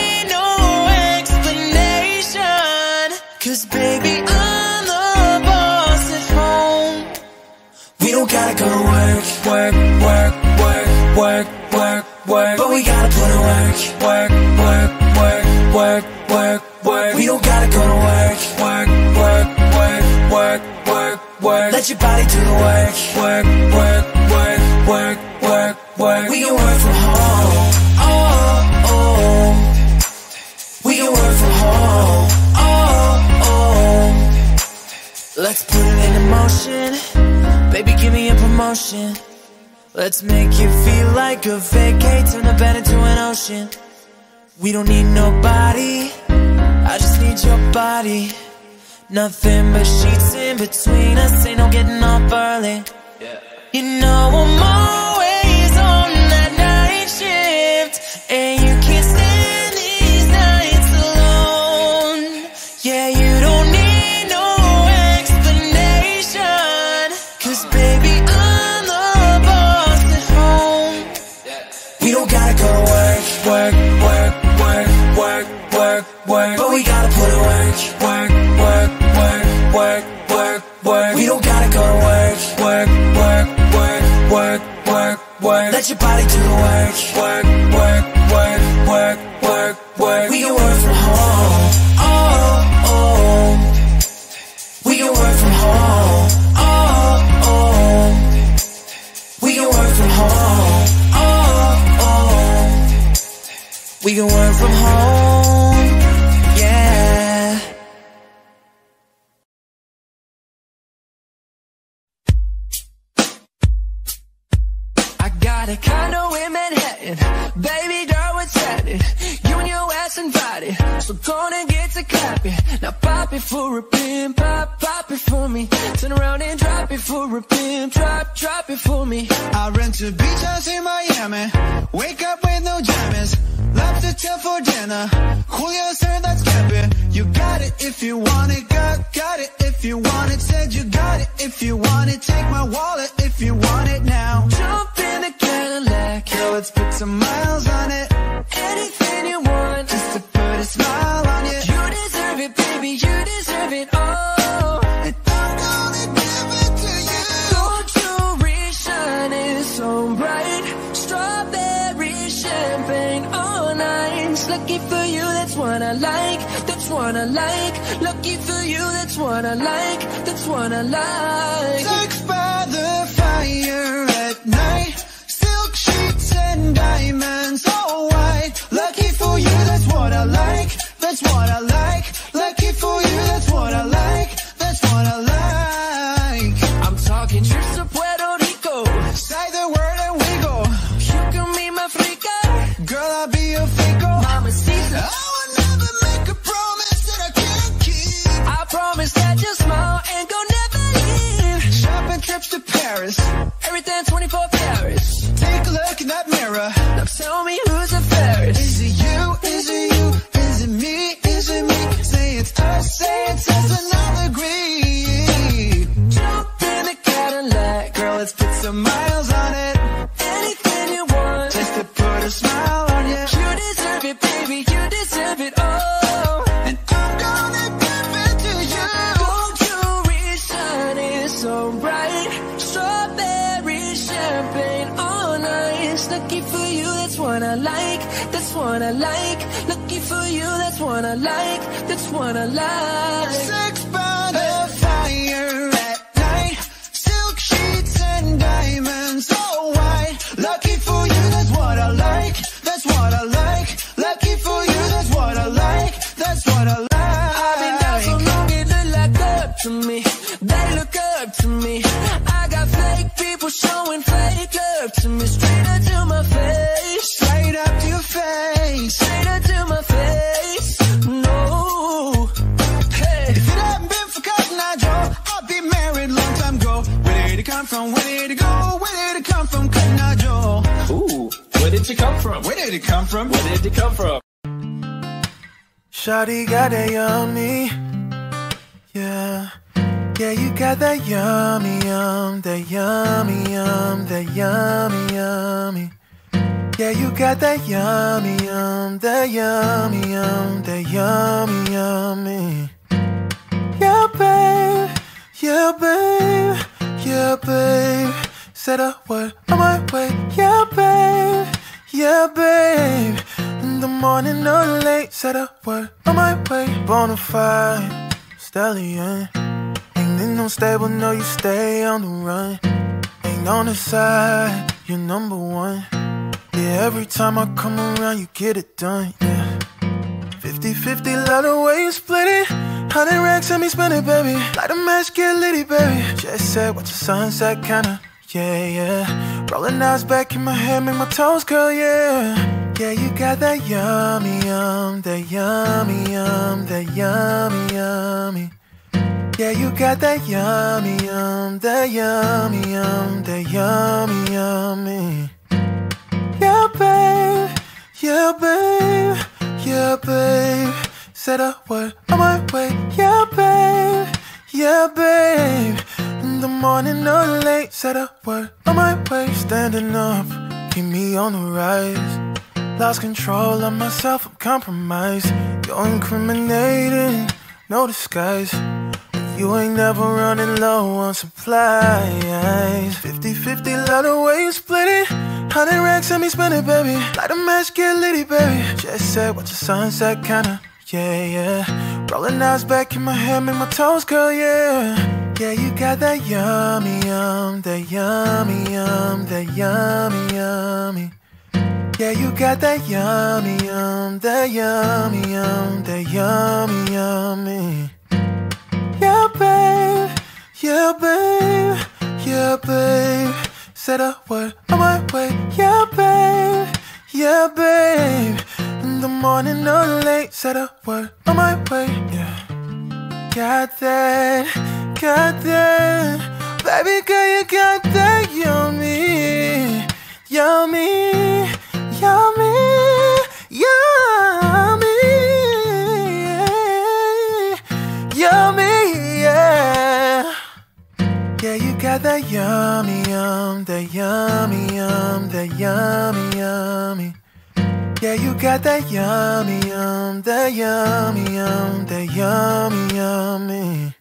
cause baby, I'm the boss at home. We don't gotta go to work, work, work, work, work, work, work. But we gotta put in work, work, work, work, work, work, work. We don't gotta go to work, work, work, work, work, work, work. Let your body do the work, work, work, work, work, work, work. We can work from home, oh, oh. We can work from home. Let's put it into motion, baby, give me a promotion. Let's make you feel like a vacate, turn the bed into an ocean. We don't need nobody, I just need your body. Nothing but sheets in between us, ain't no getting up early. You know I'm always on that night shift, and you can't stand these nights alone. Yeah, you don't need cause baby, I'm the boss at home. We don't gotta go to work, work, work, work, work, work, work. But we gotta put in work, work, work, work, work, work, work. We don't gotta go to work, work, work, work, work, work, work. Let your body do the work, work, work, work, work, work, work. We can work from home, oh, oh. We can work from home, oh, oh. We can work from home, oh, oh. We can work from home, yeah. I got a condo in Manhattan, baby girl, what's happening? You and your ass invited, so gonna get to clapping. Now pop it for a pin, pop, pop it for me. Turn around and drop it for a pin, drop, drop it for me. I rent a beach house in Miami, wake up with no jammies. Lobster tail for dinner, Julio sir, that's camping. You got it if you want it, got, got it if you want it. Said you got it if you want it, take my wallet if you want it now. Jump in the Cadillac, girl, let's put some miles on it. Anything you want, just to put a smile on you. You deserve it, baby, you deserve it all. And I'm gonna give it to you. Gold jewelry shining so bright, strawberry champagne all night. Lucky for you, that's what I like, that's what I like. Lucky for you, that's what I like, that's what I like. Sex by the fire at night, silk sheets and diamonds all white. Lucky for you, that's what I like, that's what I like. Lucky for you, that's what I like, that's what I like. I'm talking trips to Puerto Rico, say the word and we go. You can be my freaka, girl, I'll be your fico. Mamacita, I will never make a promise that I can't keep. I promise that your smile ain't gonna never leave. Shopping trips to Paris, everything twenty-four carats. Take a look in that mirror, now tell like. Lucky for you, that's what I like. That's what I like. Sex by the fire at night, silk sheets and diamonds so white. Lucky for you, that's what I like. That's what I like. Lucky for you, that's what I like. That's what I like. I've been down so long, it look like up to me. They look up to me. I got fake people showing fake love to me. Straight up to my face. Straight up to your face. Straight up to my face. No. Hey. If it hadn't been for Cotton Eye Joe, I'd be married long time ago. Where did it come from? Where did it go? Where did it come from? Cotton Eye Joe. Ooh, where did you come from? Where did it come from? Where did you come from? Shawty got that yummy, yeah. Yeah, you got that yummy, yum, that yummy, yum, that yummy, yummy. Yeah, you got that yummy, yum, that yummy, yum, that yummy, yummy. Yeah, babe, yeah, babe, yeah, babe. Said I would on my way, yeah, babe, yeah, babe. In the morning or late, said I would on my way. Bonafide stallion. Ain't in no stable, no, you stay on the run. Ain't on the side, you're number one. Yeah, every time I come around, you get it done, yeah. Fifty fifty, love the way you split it. Hundred racks, let me spend it, baby. Light a match, get litty, baby. Just said, watch the sunset, kinda, yeah, yeah. Rolling eyes back in my head, make my toes curl, yeah. Yeah, you got that yummy, yum, that yummy, yum, that yummy, yummy. Yeah, you got that yummy, yum, that yummy, yum, that yummy, yummy. Yeah, babe, yeah, babe, yeah, babe. Said I would on my way, yeah, babe, yeah, babe. In the morning or late, said I would on my way. Standing up, keep me on the rise. Lost control of myself, I'm compromised. You're incriminating, no disguise. You ain't never running low on supplies. Fifty fifty, love the way you split it. Hundred racks, let me spend it, baby. Light a match, get litty, baby. Just said, watch the sunset, kinda, yeah, yeah. Rolling eyes back in my head, make my toes curl, yeah. Yeah, you got that yummy, yum, that yummy, yum, that yummy, yummy. Yeah, you got that yummy, yum, that yummy, yum, that yummy, yummy. Yeah, babe, yeah, babe, yeah, babe. Said I would on my way, yeah, babe, yeah, babe. In the morning or late, said I would on my way, yeah. Got that, got that, baby girl, you got that yummy, yummy, yummy, yummy, yummy, yeah. Yeah, you got that yummy, yum, that yummy, yum, that yummy, yummy. Yeah, you got that yummy, yum, that yummy, yum, that yummy, yummy.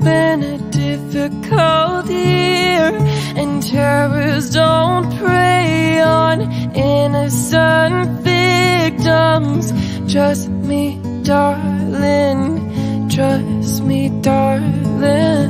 been a difficult year, and terrorists don't prey on innocent victims. Trust me, darling, trust me, darling.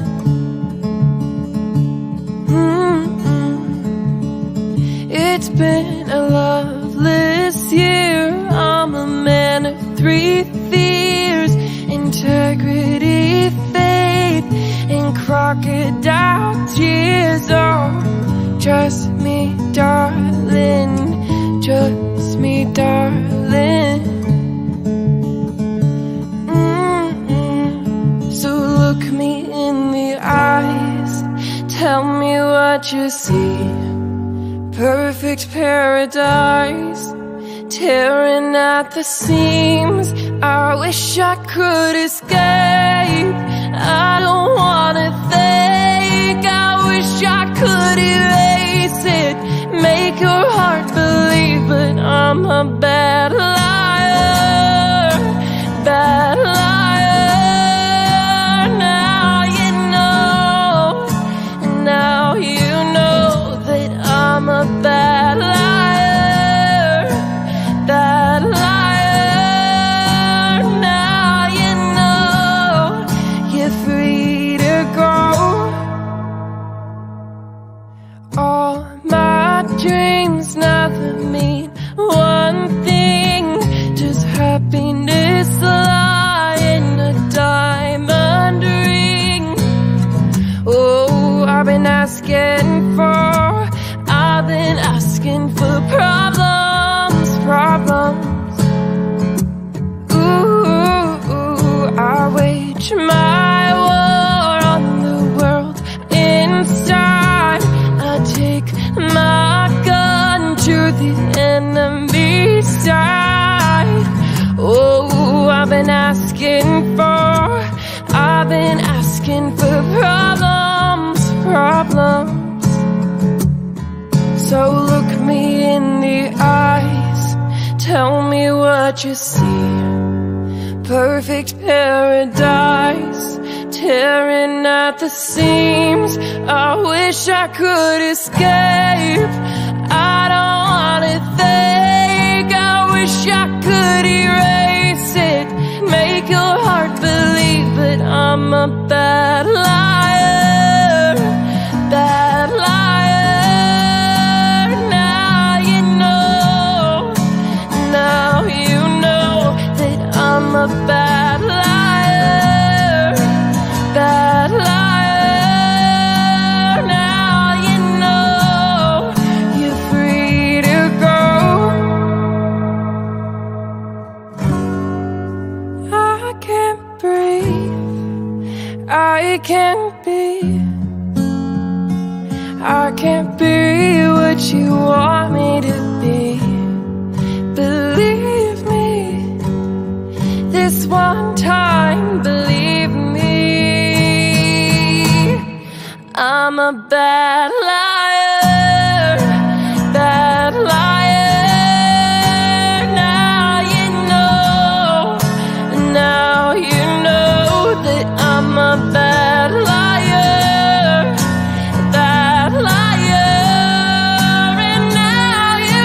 Mm-mm. It's been a loveless year. I'm a man of three fears: integrity, faith, and crocodile tears. Oh, trust me, darling, trust me, darling. Mm-mm. So look me in the eyes, tell me what you see. Perfect paradise, tearing at the seams. I wish I could escape. I don't wanna think. I wish I could erase it, make your heart believe, but I'm a bad liar, bad liar. Now you know, now you know that I'm a bad liar, bad liar. Now you know you're free to go. All my dreams never mean one thing, just happiness lie in a diamond ring. Oh, I've been asking for, I've been asking for problems, problems. Ooh, ooh, I wage my war on the world inside. I take my gun to the enemy side. Oh, I've been asking for, I've been asking for problems, problems. So look me in the eyes, tell me what you see. Perfect paradise, tearing at the seams. I wish I could escape. I don't wanna think. I wish I could erase it, make your heart believe, but I'm a bad liar, bad liar. Now you know, now you know that I'm a bad liar, bad liar. Now you know you're free to go. I can't breathe, I can't be, I can't be what you want me to be. Believe me, this one time, believe me. I'm a bad liar, bad liar. Now you know, now you know that I'm a bad liar, bad liar. And now you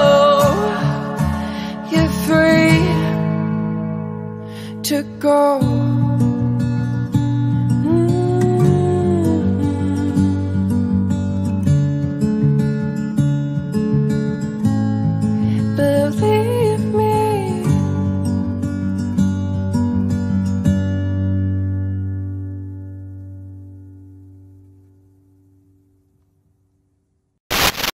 know you're free to go.